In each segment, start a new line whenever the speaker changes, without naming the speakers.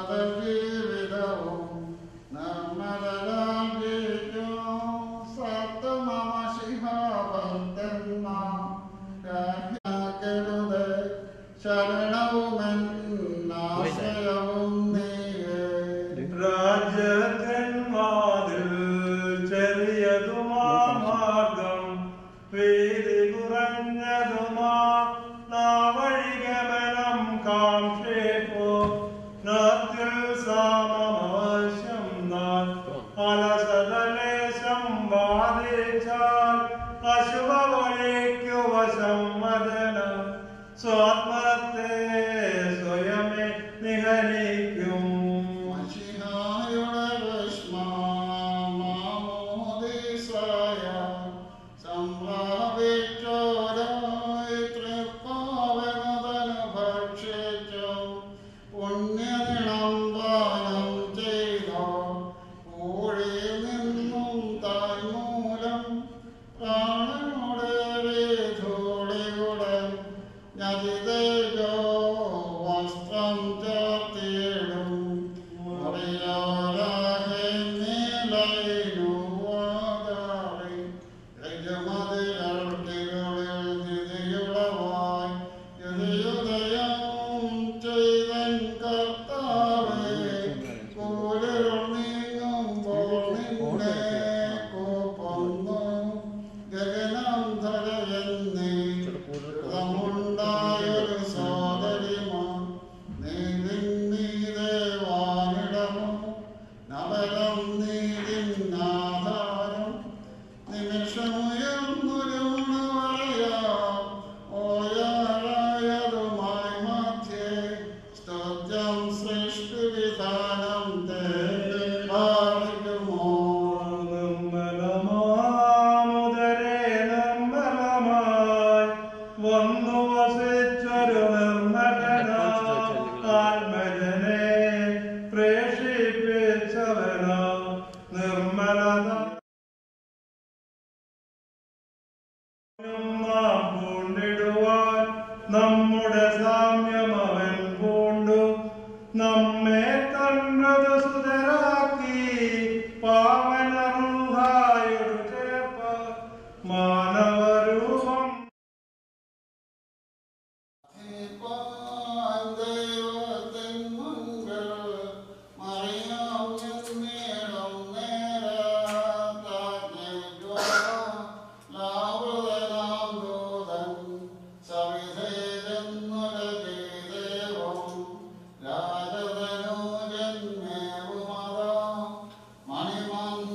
Mani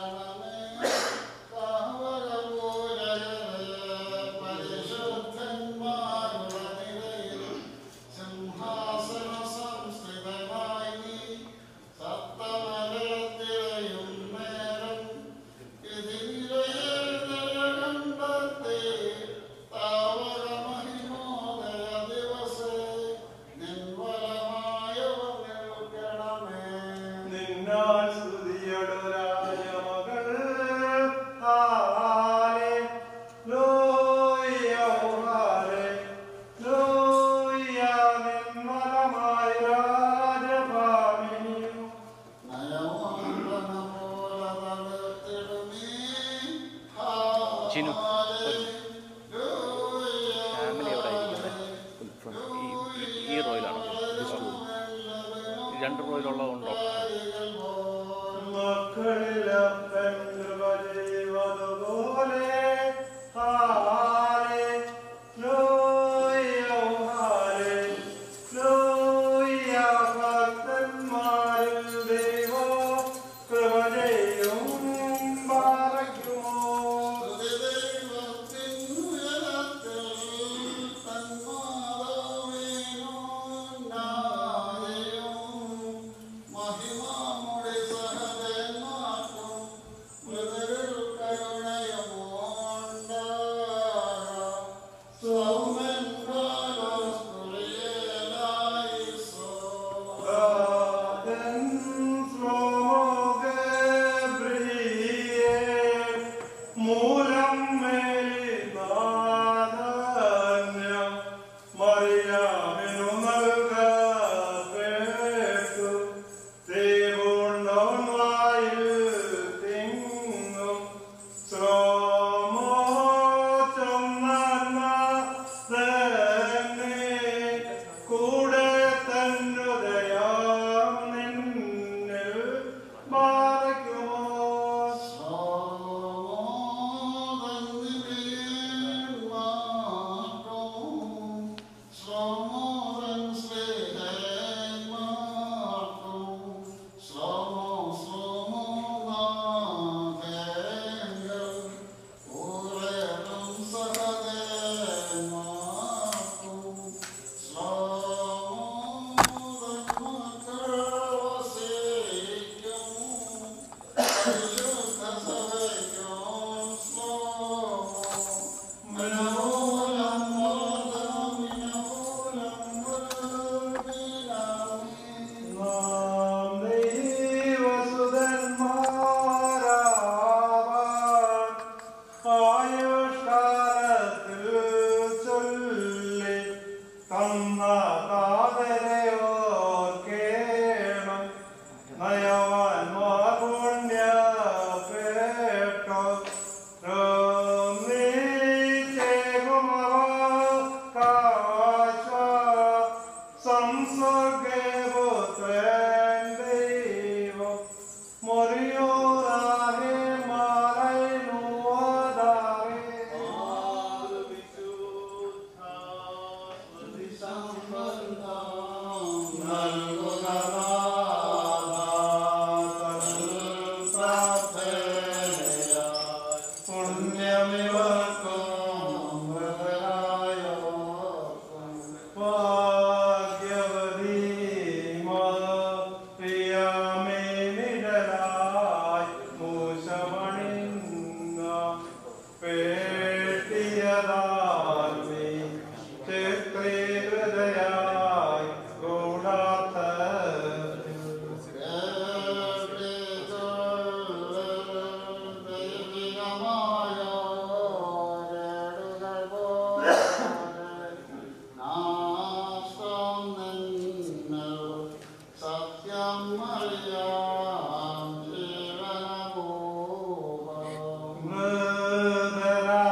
Murder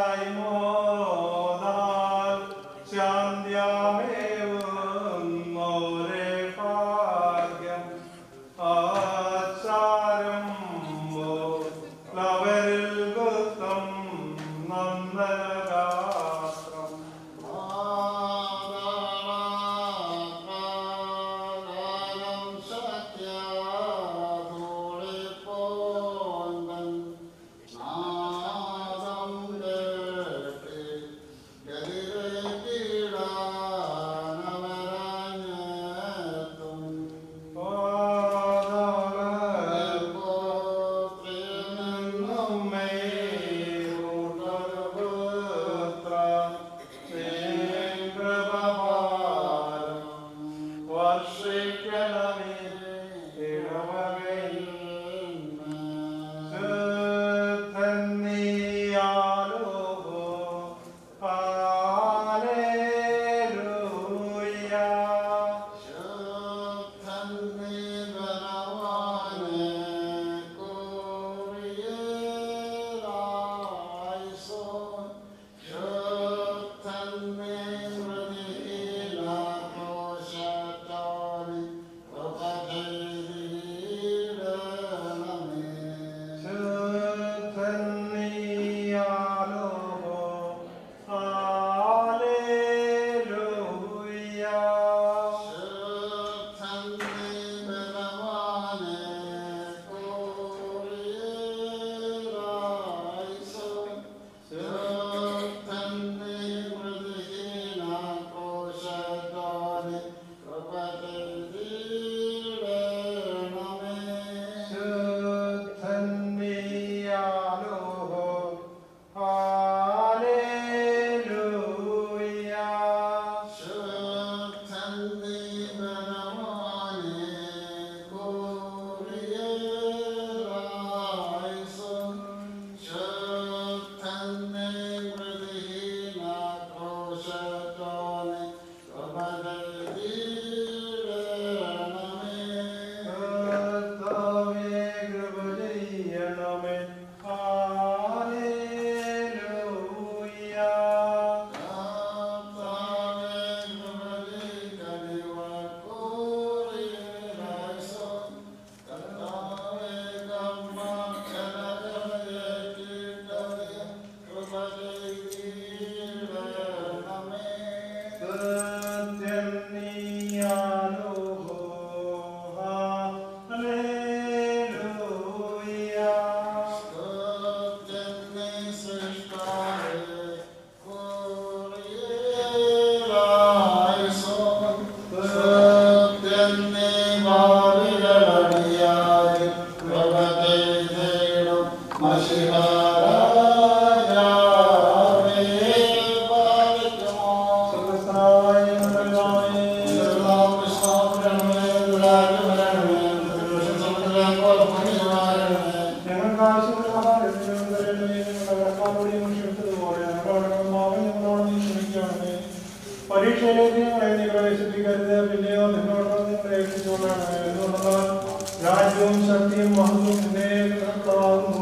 പരീക്ഷയിലേക്ക് ഞങ്ങളെ നീ പ്രവേശിപ്പിക്കരുത്, പിന്നെയോ നിന്നോട് നിങ്ങളെ ഏൽപ്പിച്ചുകൊണ്ടാണ്. എന്നുള്ള രാജ്യവും ശക്തിയും മഹത്വവും നിന്നെ നിനക്കുള്ളതാകുന്നു.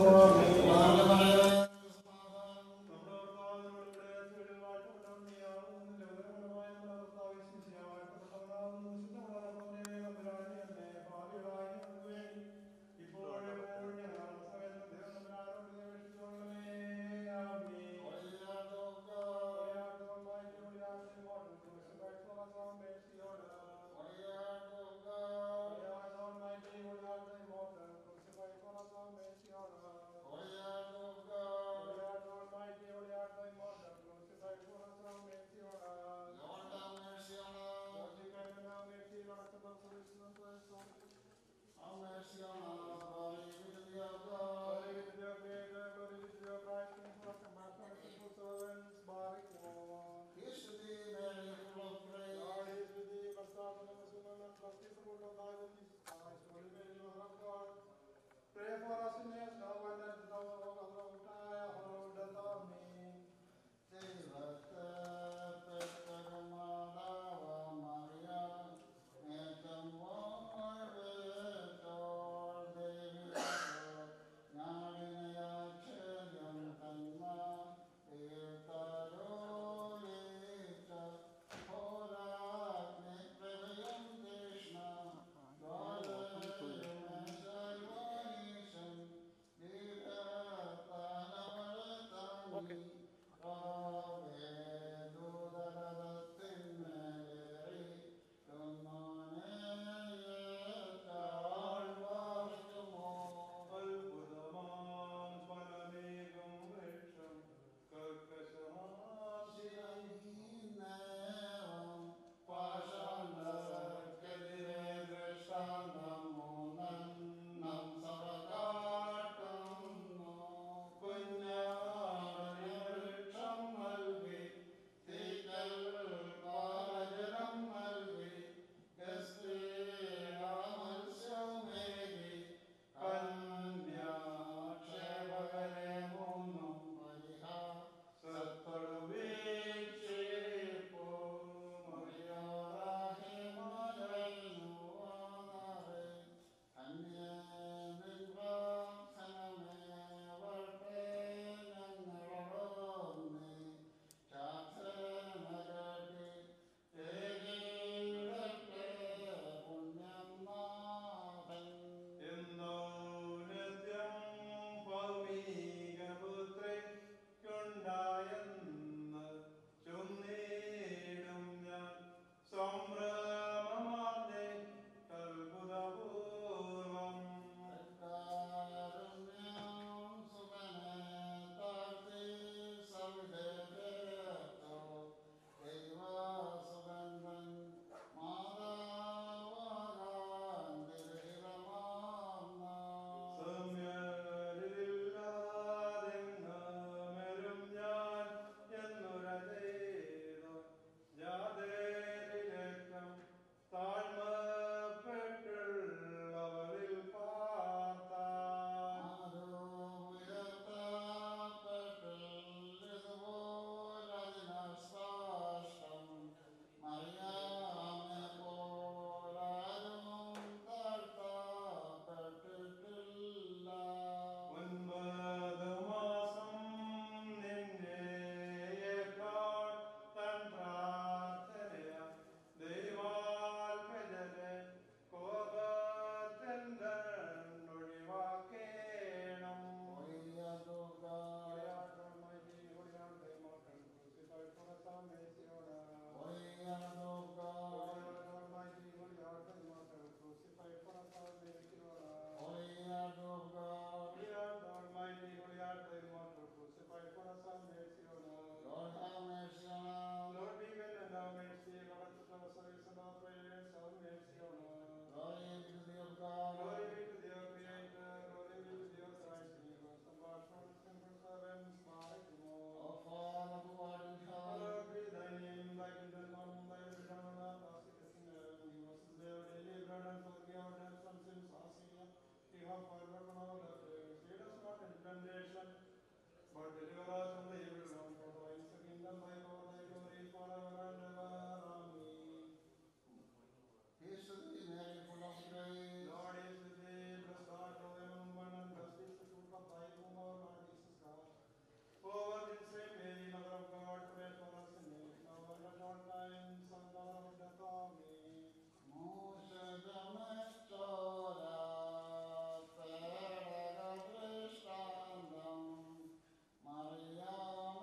For deliver us from the evil one, for thine is the kingdom, thy power, thy glory, forever and ever. Amen.
Hail to thee, Mary, full of grace.
Lord is with thee, blessed art thou among women, and blessed is the fruit of thy womb, our Lord Jesus Christ. O Virgin Saint Mary, Mother of God, pray for us sinners, now and at all times, and the hour of death. Amen.
Musa Domestora, Pere Christandam, Maria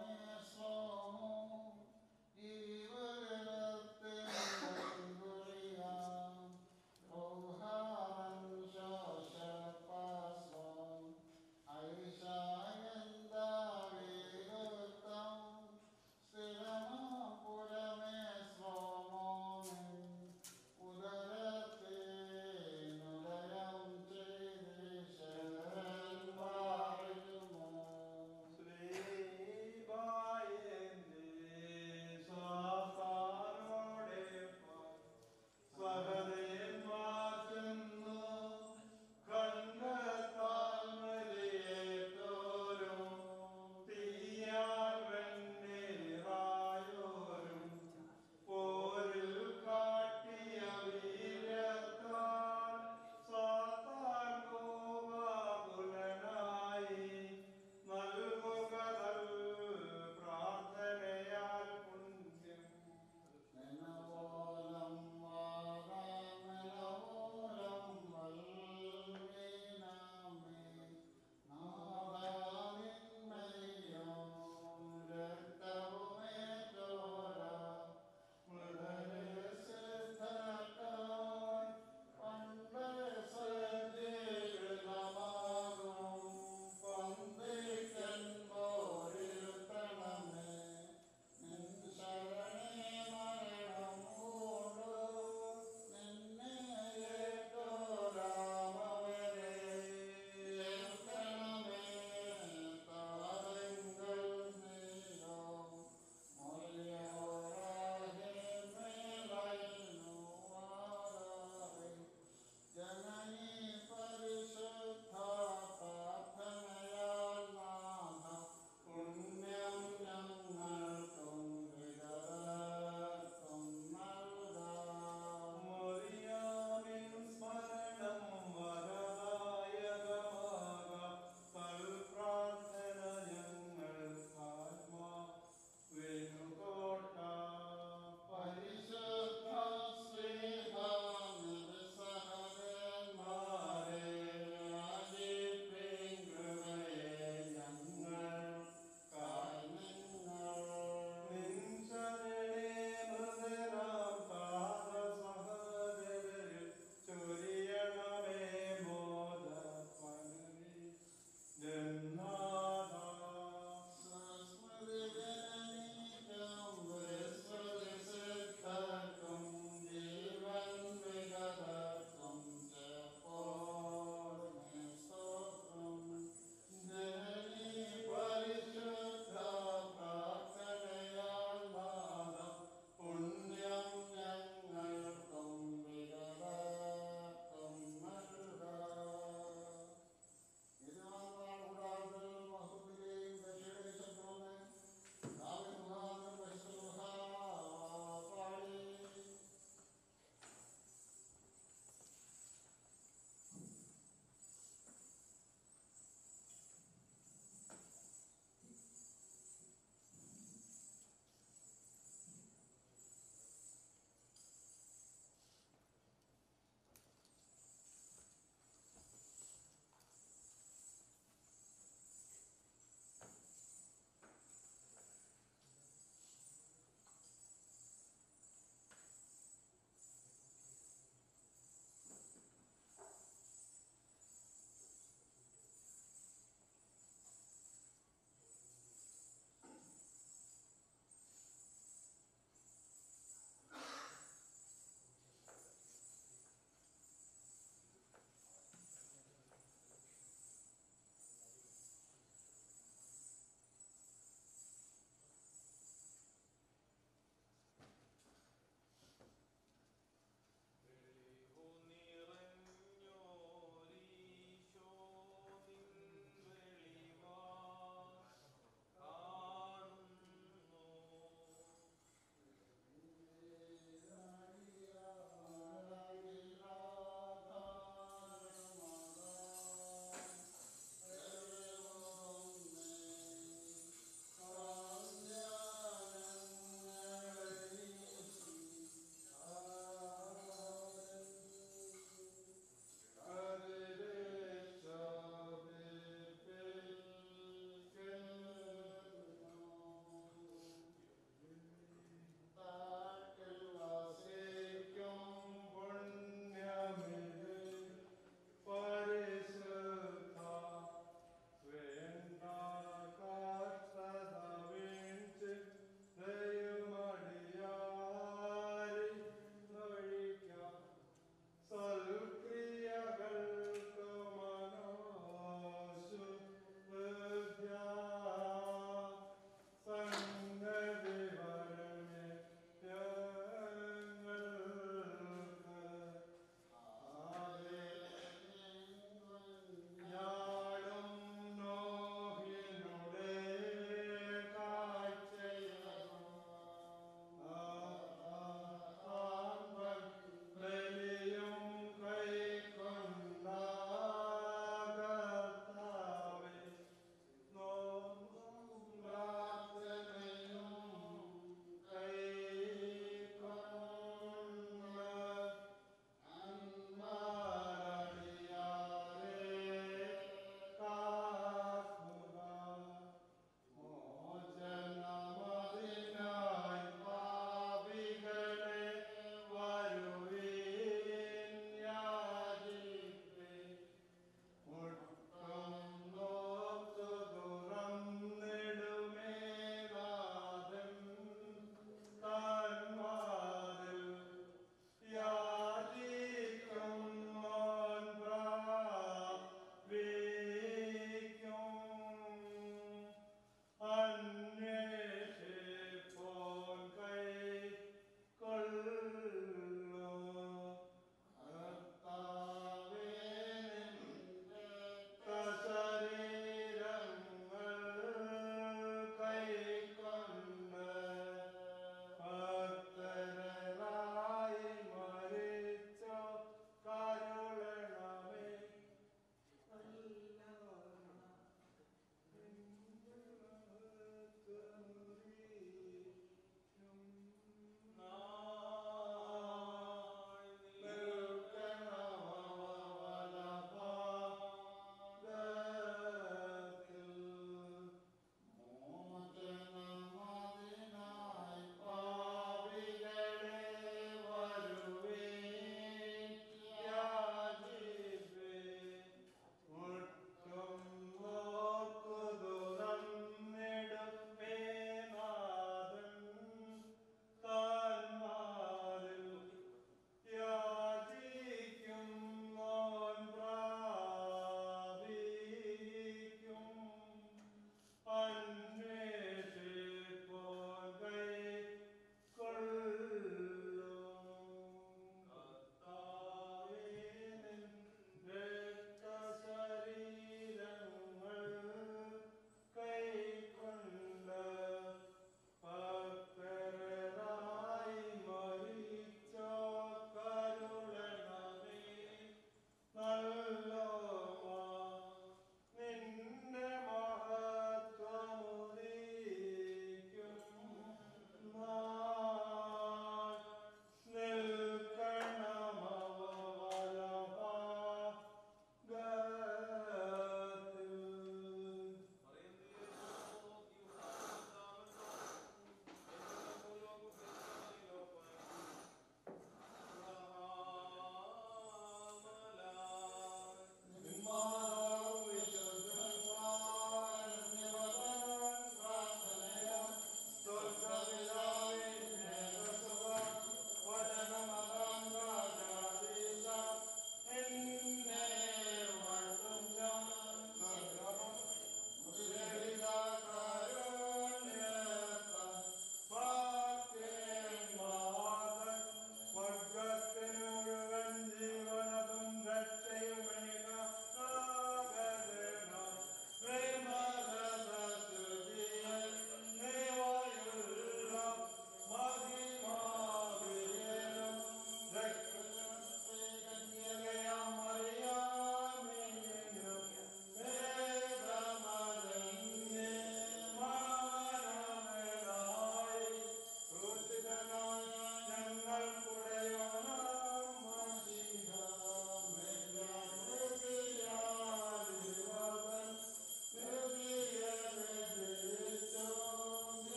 ഒട്ടും നോക്കുതു നന്നിടുപ്പേ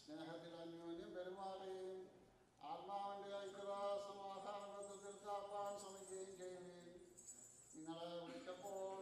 സ്നേഹത്തിൽ അന്യോന്യം പെരുമാറുകയും ആത്മാവിന്റെ ഐക്യത സമാധാനബന്ധത്തിൽ കാപ്പാൻ ശ്രമിക്കുകയും ചെയ്യുകയും നിങ്ങളെ വിളിച്ചപ്പോൾ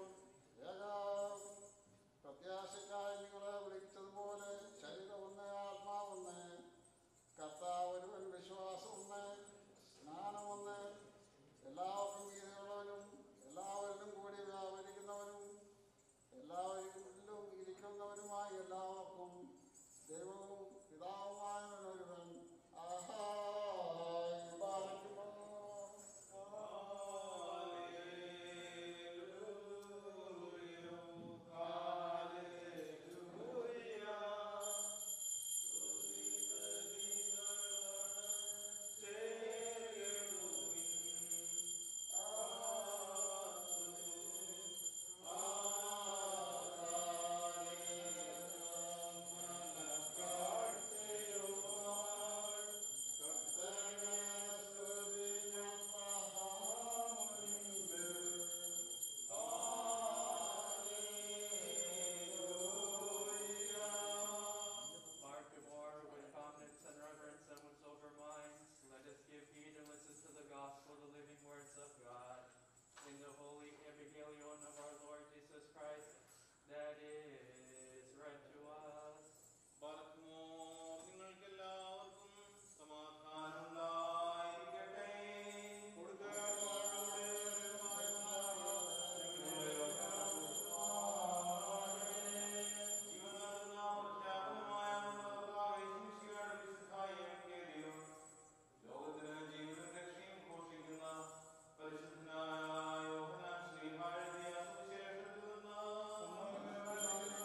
പ്രത്യാശയ്ക്കായി നിങ്ങളെ വിളിച്ചതുപോലെ ശരീരം ഒന്ന് ആത്മാവൊന്ന് കർത്താവ് ഒരുവൻ വിശ്വാസം ഒന്ന് സ്നാനം ഒന്ന് എല്ലാവർക്കും മീതിയുള്ളവനും എല്ലാവരിലും കൂടി വ്യാപരിക്കുന്നവനും എല്ലാവരിലും ഇരിക്കുന്നവനുമായി എല്ലാവർക്കും ദൈവവും പിതാവുമായവനൊരുവൻ
പരിശുദ്ധനായ യോഹന്നാൻ ശ്ലീഹാ എഴുതിയ സുവിശേഷത്തിൽ നിന്ന്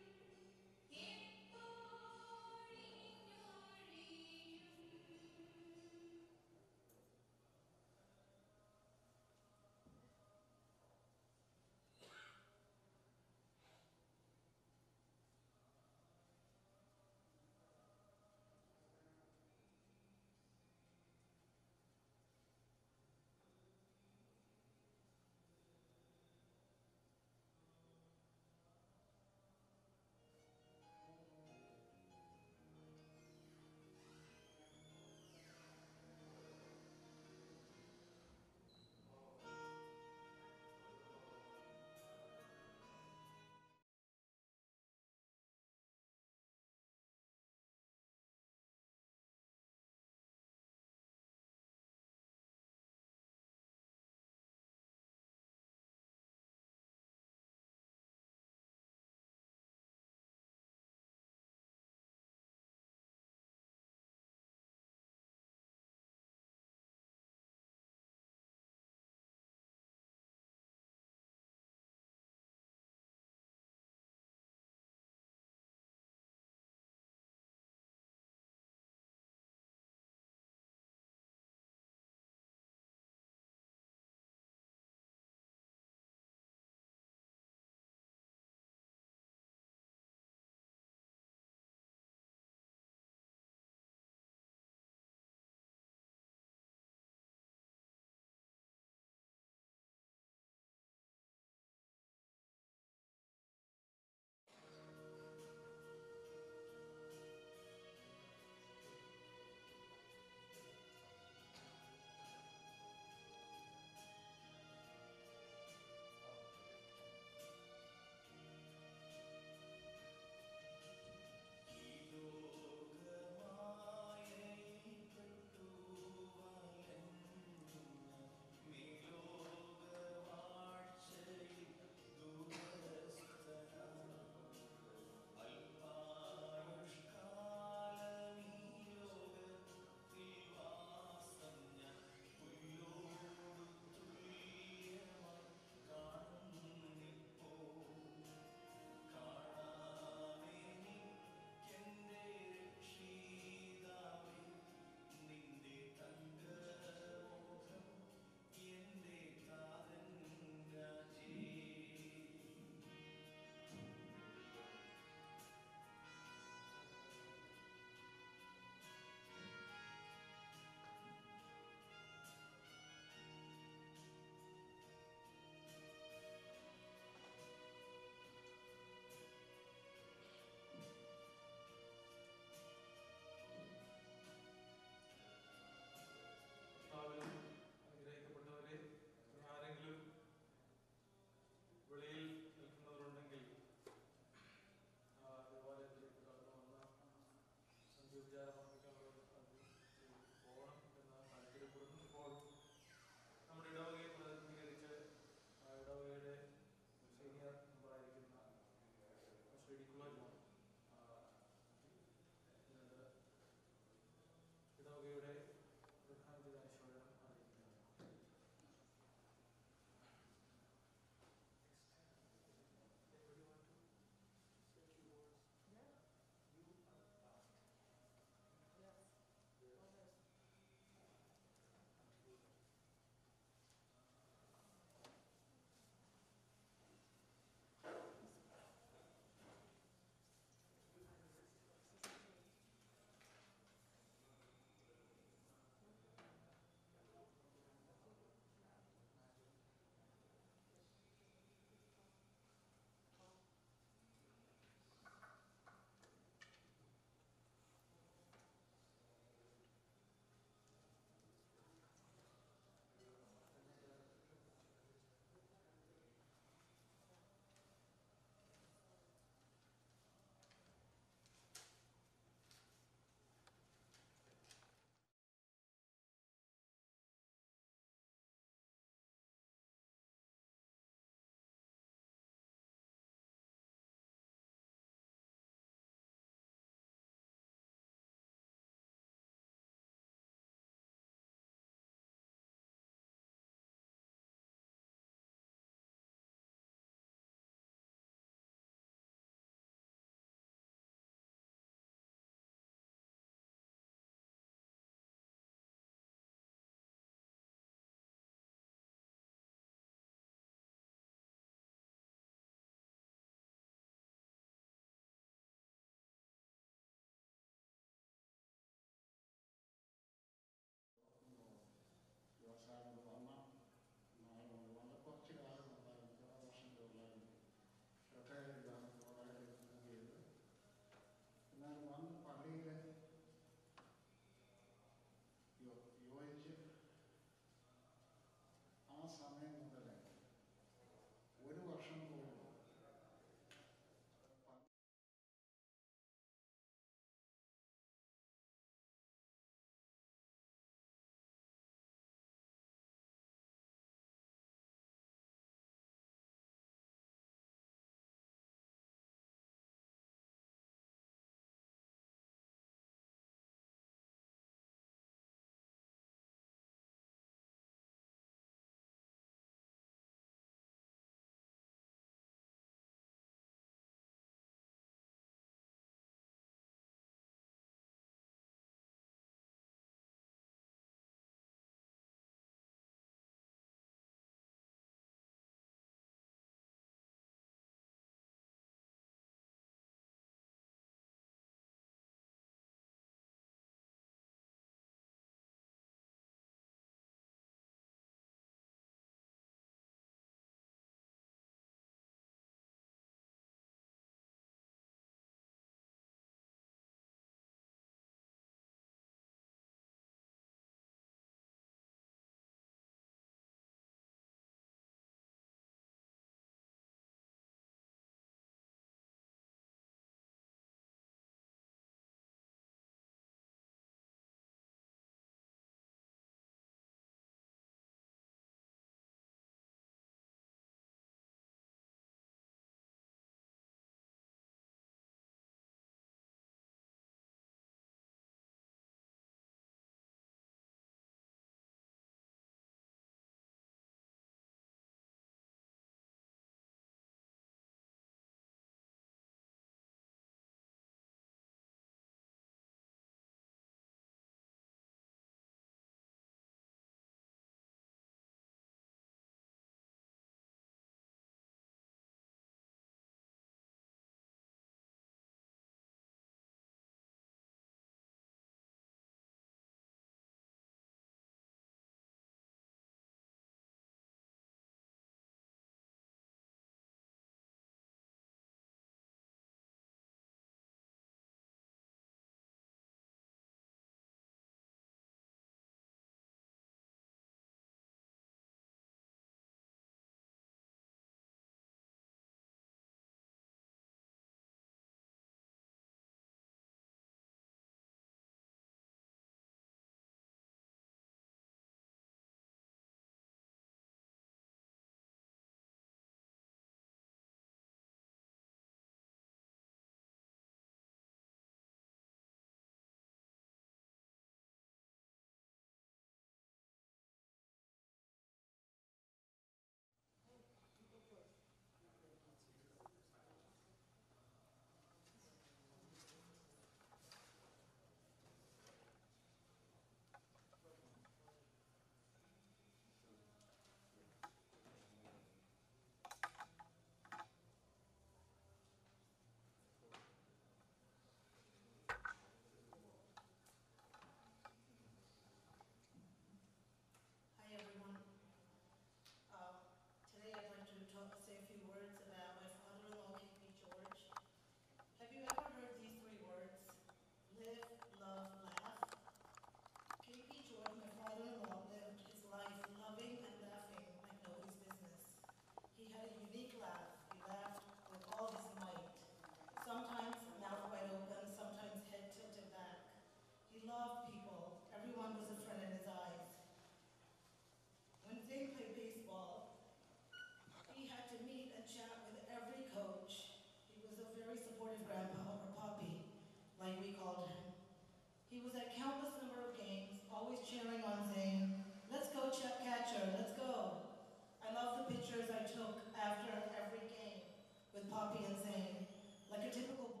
picture. Let's go. I love the pictures I took after every game with Poppy and Zane, like a typical boy.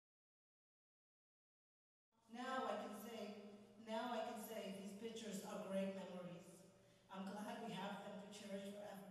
Now I can say these pictures are great memories. I'm glad we have them to cherish forever.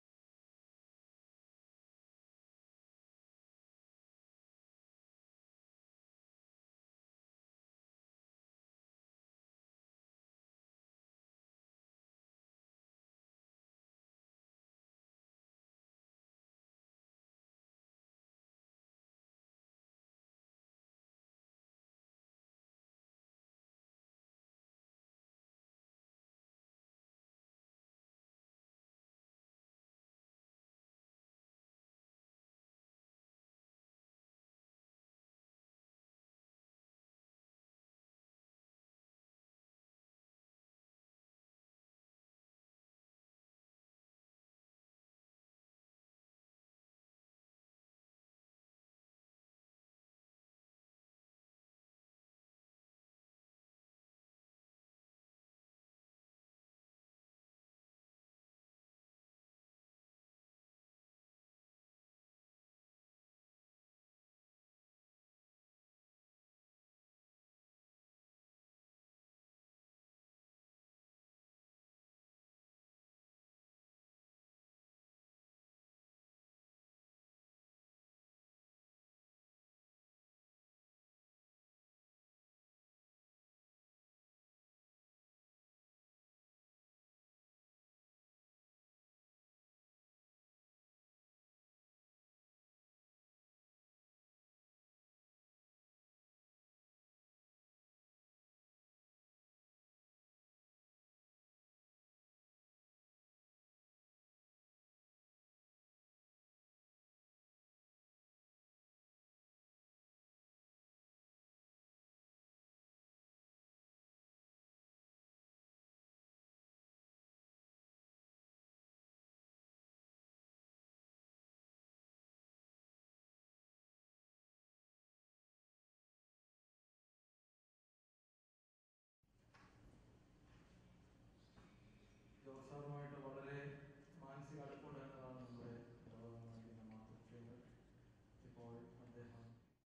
ജോസാറുമായിട്ട് വളരെ മാനസിക അടുപ്പമുണ്ടായിരുന്നതാണ് നമ്മുടെ ലോകമായിരുന്ന മാതൃശ്രീകൾ. ഇപ്പോൾ അദ്ദേഹം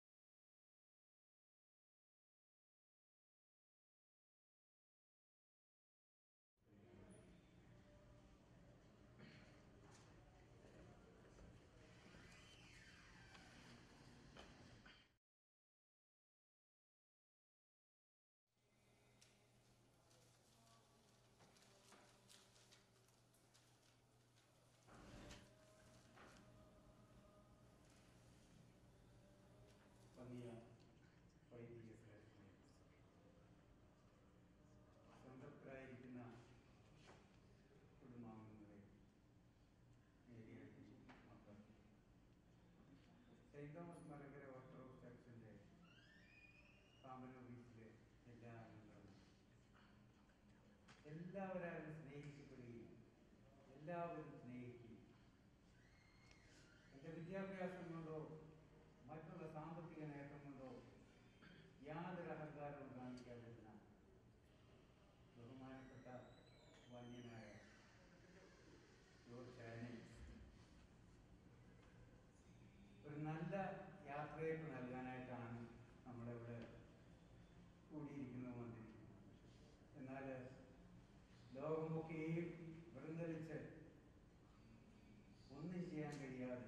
വലിയ വൈദിക ശ്രേഷ്ഠനെ സംതൃപ്തരായിരിക്കുന്ന കുടുംബാംഗങ്ങളെ, നേരിയ മക്കൾ, സെയിൻറ് തോമസ് മലങ്കര ഓർത്തഡോക്സ് ചർച്ചിൻ്റെ സ്ഥാപന ഓഫീസിലെ എല്ലാ അംഗങ്ങളും എല്ലാവരും സ്നേഹിക്കപ്പെടുകയും എല്ലാവരും സ്നേഹിക്കുകയും എൻ്റെ വിദ്യാഭ്യാസം കൊണ്ടോ മറ്റുള്ള സാമ്പത്തിക നേട്ടം കൊണ്ടോ യാതൊരു അഹങ്കാരവും കാണിക്കാതിരുന്ന ബഹുമാനപ്പെട്ട വന്യനായ ജോർജ് ചായനെ ഒരു നല്ല യാത്രയപ്പ് നൽകാനായിട്ടാണ് നമ്മളിവിടെ കൂടിയിരിക്കുന്നത് വന്നിരിക്കുന്നത്. എന്നാൽ ലോകമൊക്കെയും വൃന്ദലിച്ച് ഒന്നും ചെയ്യാൻ കഴിയാതെ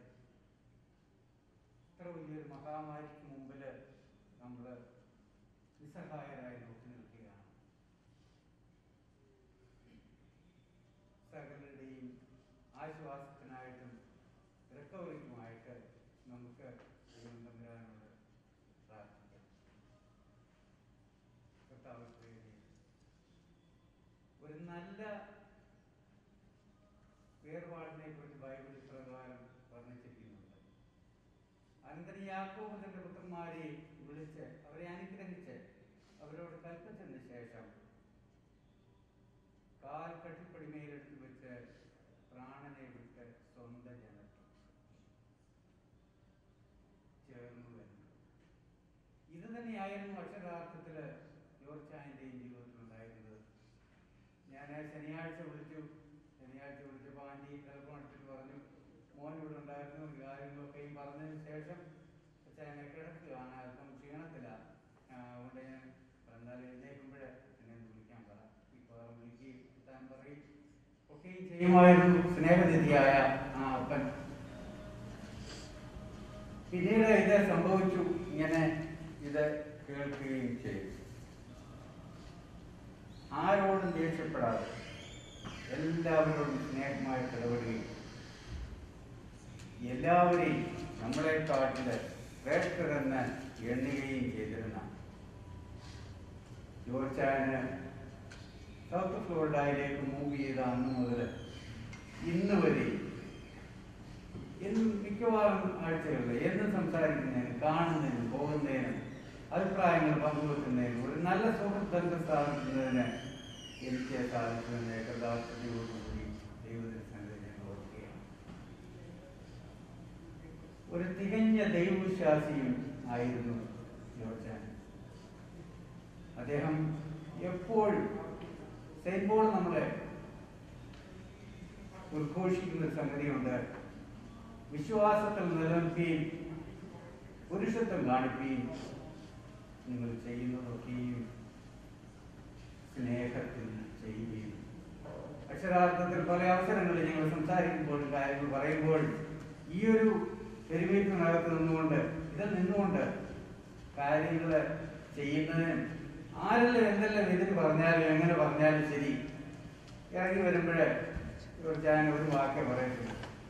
ഇത്ര വലിയൊരു മഹാമാരിക്ക് മുമ്പിൽ നമ്മൾ നിസ്സഹായരായി നോക്കി നിൽക്കുകയാണ്. സകലരുടെയും ആശ്വാസത്തിനായിട്ടും റിക്കവറിക്കുമായിട്ട് നമുക്ക് ദൈവം തമ്പുരാനോട് പ്രാർത്ഥിക്കാം. കർത്താവ് ഒരു നല്ല വേർപാടിനെ കുറിച്ച് ബൈബിൾ പ്രകാരം വർണ്ണിച്ചിരിക്കുന്നുണ്ട്. അനന്തരം യാക്കോബ് തന്റെ പുത്രന്മാരെ വിളിച്ച് അവരെ അനുഗ്രഹിച്ച് അവരോട് കൽപ്പിച്ചതിന് ശേഷം കാൽ കട്ടിപ്പടിമേലെടുത്ത് വെച്ച് പ്രാണനെ വിട്ട് സ്വന്തം ജനത്തിൽ ചേർന്നു വരുന്നു. ഇത് തന്നെയായിരുന്നു അക്ഷരാർത്ഥത്തിൽ ജോർജ് ചായന്റെയും ജീവിതത്തിലുണ്ടായിരുന്നത്. ഞാൻ ശനിയാഴ്ച വിളിച്ചു കാര്യങ്ങളൊക്കെയും പറഞ്ഞതിന് ശേഷം അച്ഛനെ കിടക്കുകയാണ്, അല്പം ക്ഷീണത്തിലാണ്. അതുകൊണ്ട് ഞാൻ എന്നാൽ എഴുന്നേൽക്കുമ്പോഴേ എന്നെ ഒന്ന് വിളിക്കാൻ പറ, ഇപ്പോൾ വിളിക്കുകയും താൻ പറയും ഒക്കെയും ചെയ്യുമായിരുന്നു സ്നേഹനിധിയായ ആ അപ്പൻ. പിന്നീട് ഇത് സംഭവിച്ചു, ഇങ്ങനെ ഇത് കേൾക്കുകയും ചെയ്തു. ആരോടും ദേഷ്യപ്പെടാതെ എല്ലാവരോടും സ്നേഹമായിട്ട് ഇടപെടുകയും എല്ലാവരെയും നമ്മളെക്കാട്ടിൽ ശ്രേഷ്ഠരെന്ന് എണ്ണുകയും ചെയ്തിരുന്ന ജോർജാന് സൗത്ത് ഫ്ലോറിഡയിലേക്ക് മൂവ് ചെയ്ത അന്ന് മുതൽ ഇന്ന് വരെ മിക്കവാറും ആഴ്ചകളിൽ എന്നും സംസാരിക്കുന്നതിനും കാണുന്നതിനും പോകുന്നതിനും അഭിപ്രായങ്ങൾ പങ്കുവെക്കുന്നതിനും ഒരു നല്ല സുഹൃത്ത് ബന്ധം സ്ഥാപിക്കുന്നതിന് എനിക്ക് സാധിക്കുമെന്ന് ഏകദാസതയോടുകൂടി ദൈവത്തിന് സന്നിധിയിൽ ഞാൻ ഓർക്കുകയാണ്. ഒരു തികഞ്ഞ ദൈവവിശ്വാസിയും ആയിരുന്നു ജോർജാൻ. അദ്ദേഹം എപ്പോഴും സെയിന്റ് പോൾ നമ്മളെ ഉദ്ഘോഷിക്കുന്ന സംഗതിയുണ്ട്, വിശ്വാസത്തിൽ നിലനിൽക്കുകയും പുരുഷത്വം കാണിക്കുകയും നിങ്ങൾ ചെയ്യുന്നതൊക്കെയും സ്നേഹത്തിൽ ചെയ്യുകയും. അക്ഷരാർത്ഥത്തിൽ പല അവസരങ്ങളിൽ ഞങ്ങൾ സംസാരിക്കുമ്പോഴും കാര്യങ്ങൾ പറയുമ്പോൾ ഈ ഒരു പെരുമീറ്റിനകത്ത് നിന്നുകൊണ്ട് നിന്നുകൊണ്ട് കാര്യങ്ങൾ ചെയ്യുന്നതിനും ആരെല്ലാം എന്തെല്ലാം ഇതിന് പറഞ്ഞാലും എങ്ങനെ പറഞ്ഞാലും ശരി, ഇറങ്ങി വരുമ്പോഴേ ഞാൻ ഒരു വാക്കേ പറയത്തില്ല,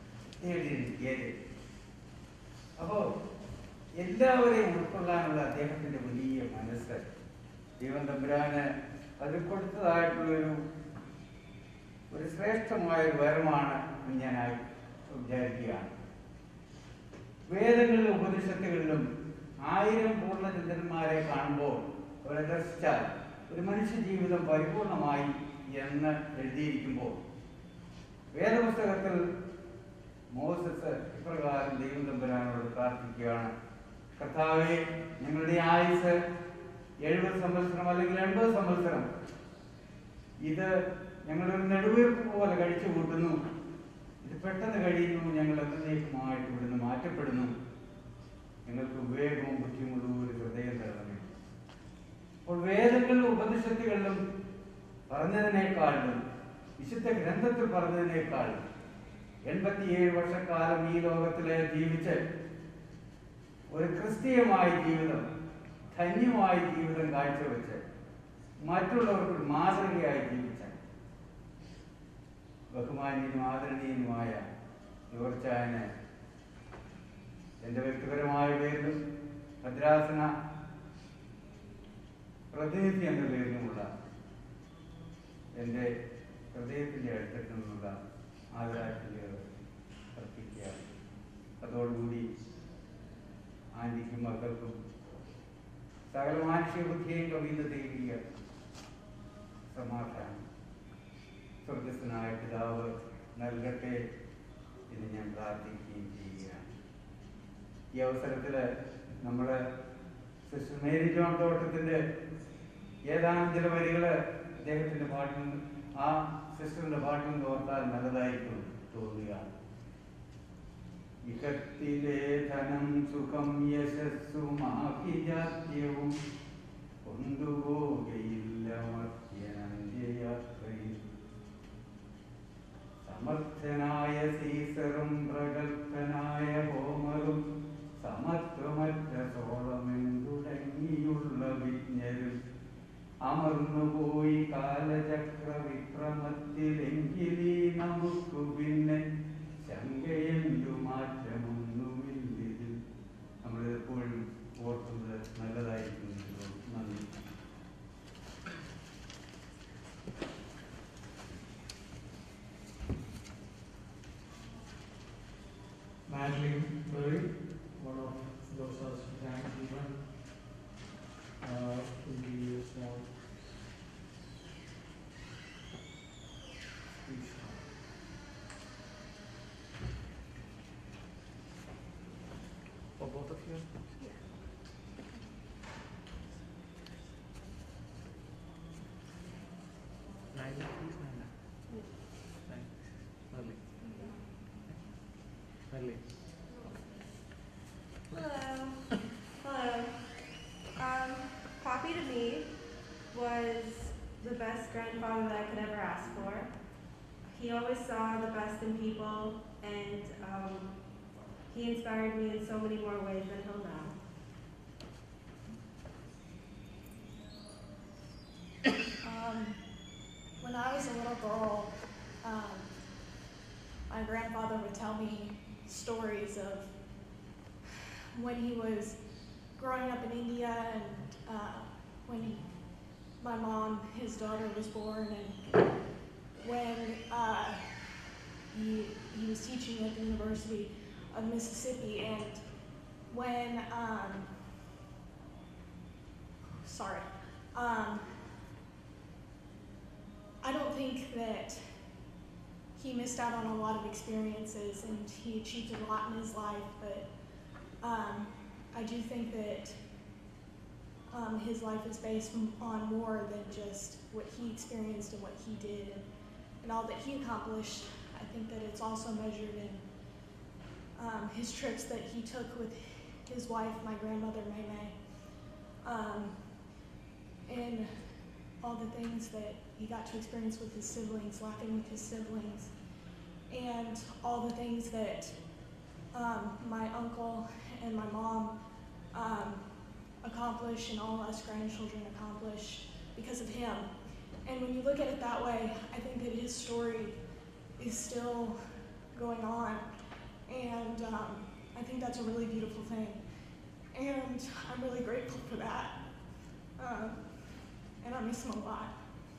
അപ്പോ എല്ലാവരെയും ഉൾക്കൊള്ളാനുള്ള അദ്ദേഹത്തിന്റെ വലിയ മനസ്സ് ദൈവം തമ്പുരാന് അത് കൊടുത്തതായിട്ടുള്ളൊരു ശ്രേഷ്ഠമായ ഒരു വരമാണ് ഞാൻ വിചാരിക്കുകയാണ്. വേദങ്ങളിലും ഉപനിഷത്തുകളിലും 1000 പൂർണ്ണചന്ദ്രന്മാരെ കാണുമ്പോൾ അവരെ ദർശിച്ചാൽ ഒരു മനുഷ്യ ജീവിതം പരിപൂർണമായി എന്ന് എഴുതിയിരിക്കുമ്പോൾ വേദപുസ്തകത്തിൽ മോസസ് ഇപ്രകാരം ദൈവം തമ്പുരാനോട് പ്രാർത്ഥിക്കുകയാണ്, കർത്താവേ, ഞങ്ങളുടെ ആയുസ് 70 സംവത്സരം അല്ലെങ്കിൽ 80 സംവത്സരം ഇത് ഞങ്ങളൊരു നെടുവീർപ്പ് പോലെ കഴിച്ചു കൂട്ടുന്നു, ഇത് പെട്ടെന്ന് കഴിയുന്നു, ഞങ്ങൾ എന്നേക്കുമായിട്ട് ഇവിടുന്ന് മാറ്റപ്പെടുന്നു, ഞങ്ങൾക്ക് വിവേകവും ബുദ്ധിമുട്ടും ഒരു ഹൃദയം തരണമേ. അപ്പോൾ വേദങ്ങളിലും ഉപനിഷത്തുകളിലും പറഞ്ഞതിനേക്കാളും വിശുദ്ധ ഗ്രന്ഥത്തിൽ പറഞ്ഞതിനേക്കാളും 87 വർഷക്കാലം ഈ ലോകത്തിലെ ജീവിച്ച് ഒരു ക്രിസ്തീയമായ ജീവിതം, ധന്യമായ ജീവിതം കാഴ്ചവെച്ച് മറ്റുള്ളവർക്ക് മാതൃകയായി ജീവിച്ച ബഹുമാന്യനും ആദരണീയനുമായ ജോർജാന് എൻ്റെ വ്യക്തിപരമായ പേരിലും ഭദ്രാസന പ്രതിനിധി എന്ന പേരിലുമുള്ള എൻ്റെ ഹൃദയത്തിൻ്റെ അടുത്തിൽ നിന്നുള്ള ആദരാഞ്ജലികൾ അർപ്പിക്കുകയാണ്. അതോടുകൂടി ആന്റിക്കും മക്കൾക്കും സകല മാനുഷിക ബുദ്ധിയെയും കവിയുന്ന ദൈവിക സമാധാനം സ്വർഗസ്ഥനായ പിതാവ് നൽകട്ടെ എന്ന് ഞാൻ പ്രാർത്ഥിക്കുകയും ചെയ്യുകയാണ്. ഈ അവസരത്തിൽ നമ്മൾ സിസ്റ്റർ മേരി ജോൺ തോട്ടത്തിൻ്റെ ഏതാനും ചില വരികൾ അദ്ദേഹത്തിൻ്റെ പാട്ടിൽ നിന്ന്, ആ സിസ്റ്ററിൻ്റെ പാട്ടിൽ നിന്ന് ഓർത്താൽ നല്ലതായിരിക്കും തോന്നുകയാണ്. ഇഹത്തിലെ ധനം സുഖം യശസ്സുമാഭിജാത്യവും കൊണ്ടുപോകയില്ല മധ്യനന്ത്യയാത്രയിൽ. സമർത്ഥനായ സീസറും പ്രഗത്ഭനായ ഹോമറും സമത്വമറ്റ സോളമെന്തുടങ്ങിയുള്ള വിജ്ഞരും അമർന്നുപോയി കാലചക്ര വിക്രമത്തിലെങ്കിലീ നമുക്കു പിന്നെ ശങ്കയെന്തു മാറ്റമൊന്നുമില്ലിതിൽ. നമ്മളിതെപ്പോഴും ഓർക്കുന്നത് നല്ലതായിരിക്കും. നന്ദി.
Madeline Murray, one of those grandchildren in the small speech. For both of you?
Yeah.
Naila, please, Naila. Naila. Early. Early.
Poppy to me was the best grandfather that I could ever ask for. He always saw the best in people, and he inspired me in so many more ways than he'll know.
When I was a little girl, my grandfather would tell me stories of when he was growing up in India and when my mom, his daughter, was born, and when he was teaching at the University of Mississippi, and when I don't think that he missed out on a lot of experiences, and he achieved a lot in his life, but I do think that his life is based on more than just what he experienced and what he did and all that he accomplished. I think that it's also measured in his trips that he took with his wife, my grandmother, May, and all the things that he got to experience with his siblings, laughing with his siblings, and all the things that my uncle and my mom accomplish and all us grandchildren accomplish because of him. And when you look at it that way, I think that his story is still going on, and I think that's a really beautiful thing. And I'm really grateful for that, and I miss him a lot.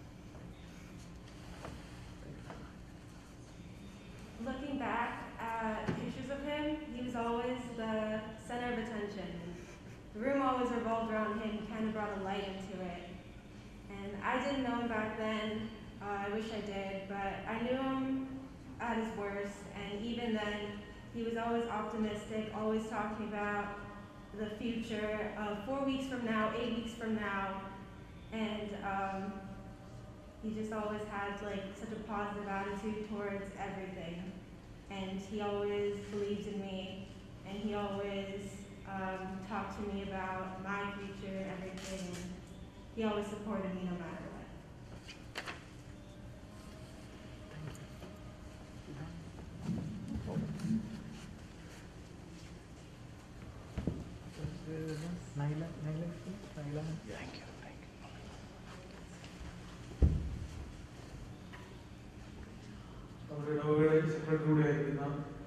Looking back at pictures of him, he was always the center of attention. The room always revolved around him. He kind of brought a light into it. And I didn't know him back then. I wish I did, but I knew him at his worst. And even then, he was always optimistic, always talking about the future of 4 weeks from now, 8 weeks from now. And he just always had like such a positive attitude towards everything. And he always believed in me, and he always talked to me about my future and everything. And he always supported me no matter what.
നമ്മുടെ സെക്രട്ടറിയുടെ ആയിരുന്ന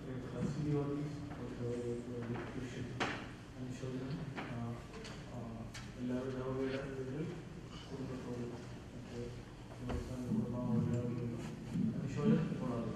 എല്ലാവരും ഇടവകയുടെ ഇതിൽ കുടുംബത്തോടും കുടുംബാവലിയോടും അനുശോചനം കൊള്ളാറുണ്ട്.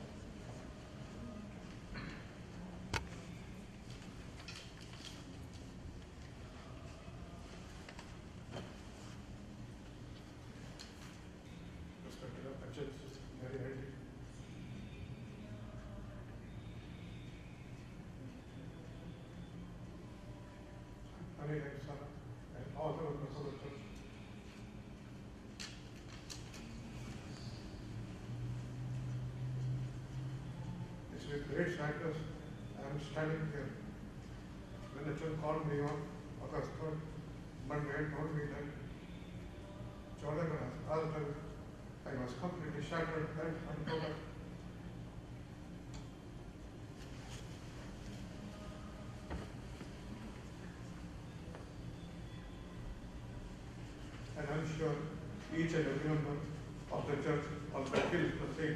And all the members of the church. It's with great sadness I am standing here. When the church called me on August 3rd, Monday, and told me that Jordan has altered, I was completely shattered and total. And I'm sure each and every member of the church also feels the same.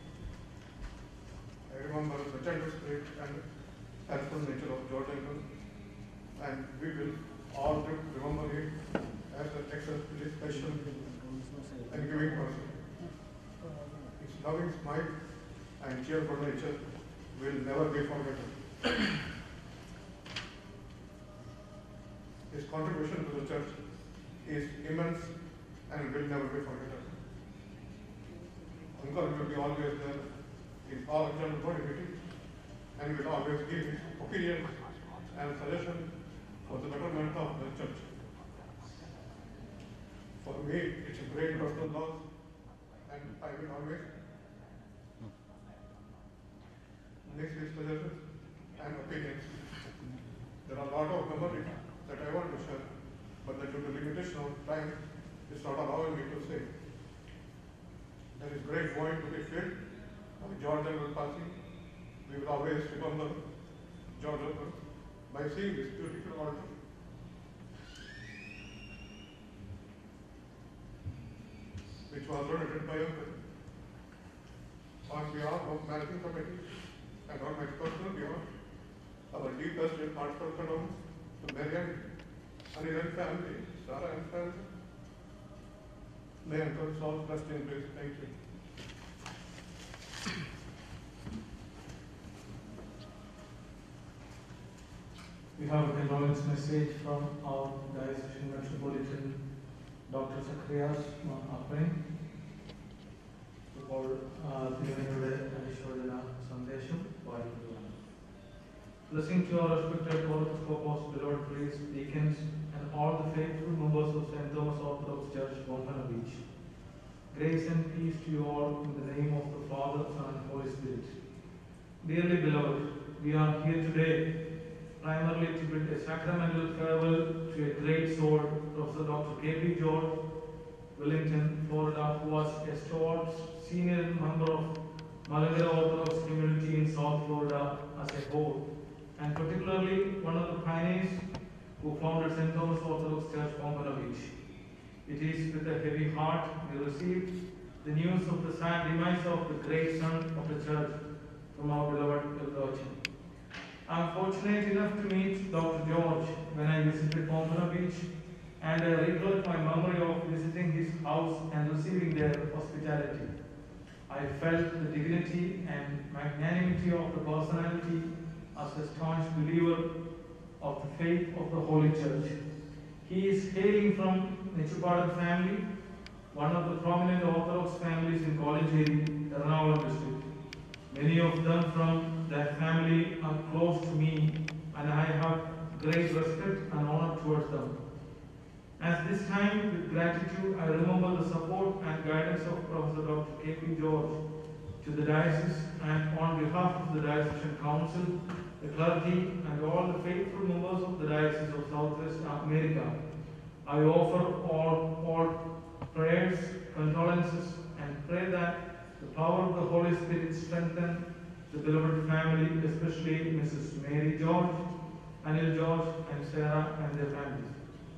I remember the gentle spirit and helpful nature of George Uncle, and we will all remember him as an exceptionally special and giving person. His loving smile and cheerful nature will never be forgotten. His contribution to the church is immense and will never be forgotten. Uncle will be always there in all general body meetings and will always give his opinions and suggestions for the betterment of the church. For me, it's a great personal loss, and I will always mix his suggestions and opinions. There are a lot of memories that I want to share,
but due to limitation of time, it's not allowing me to say. There is great void to be filled by George General passing. We will always remember George General by seeing this beautiful altar. Which was donated by Uncle. On behalf of managing committee and on my personal behalf, our deepest and heartfelt condolences to Mariam, Anil and family, Sarah and family. May Uncle Saul rest in peace. Thank you.
We have a condolence message from our Diocesan Metropolitan Dr. Zacharias Aprin. ഇപ്പോൾ തിരുവനന്തപുരയുടെ അനുശോചന സന്ദേശം വായിക്കുകയാണ്. Listening to our respected Episcopos, beloved priests, deacons, and all the faithful members of St. Thomas Orthodox Church, Bombana Beach. Grace and peace to you all in the name of the Father, Son, and Holy Spirit. Dearly beloved, we are here today primarily to bid a sacramental farewell to a great soul, Professor Dr. K.P.George, Wellington, Florida, who was a stalwart senior member of Malankara Orthodox community in South Florida as a whole, and particularly one of the pioneers who founded St. Thomas Orthodox Church, Bombana Beach. It is with a heavy heart we received the news of the sad demise of the great son of the church from our beloved K.P.George. I am fortunate enough to meet Dr. George when I visited Bombana Beach, and I recollect my memory of visiting his house and receiving their hospitality. I felt the dignity and magnanimity of the personality as a staunch believer of the faith of the Holy Church. He is hailing from Nechupadan family, one of the prominent Orthodox families in Kolancheri, Ernakulam district. Many of them from that family are close to me, and I have great respect and honor towards them. At this time, with gratitude, I remember the support and guidance of Professor Dr. K.P.George to the diocese, and on behalf of the Diocesan Council, the clergy, and all the faithful members of the Diocese of Southwest America, I offer all prayers, condolences, and pray that the power of the Holy Spirit strengthen the beloved family, especially Mrs. Mary George, Anil George, and Sarah and their families.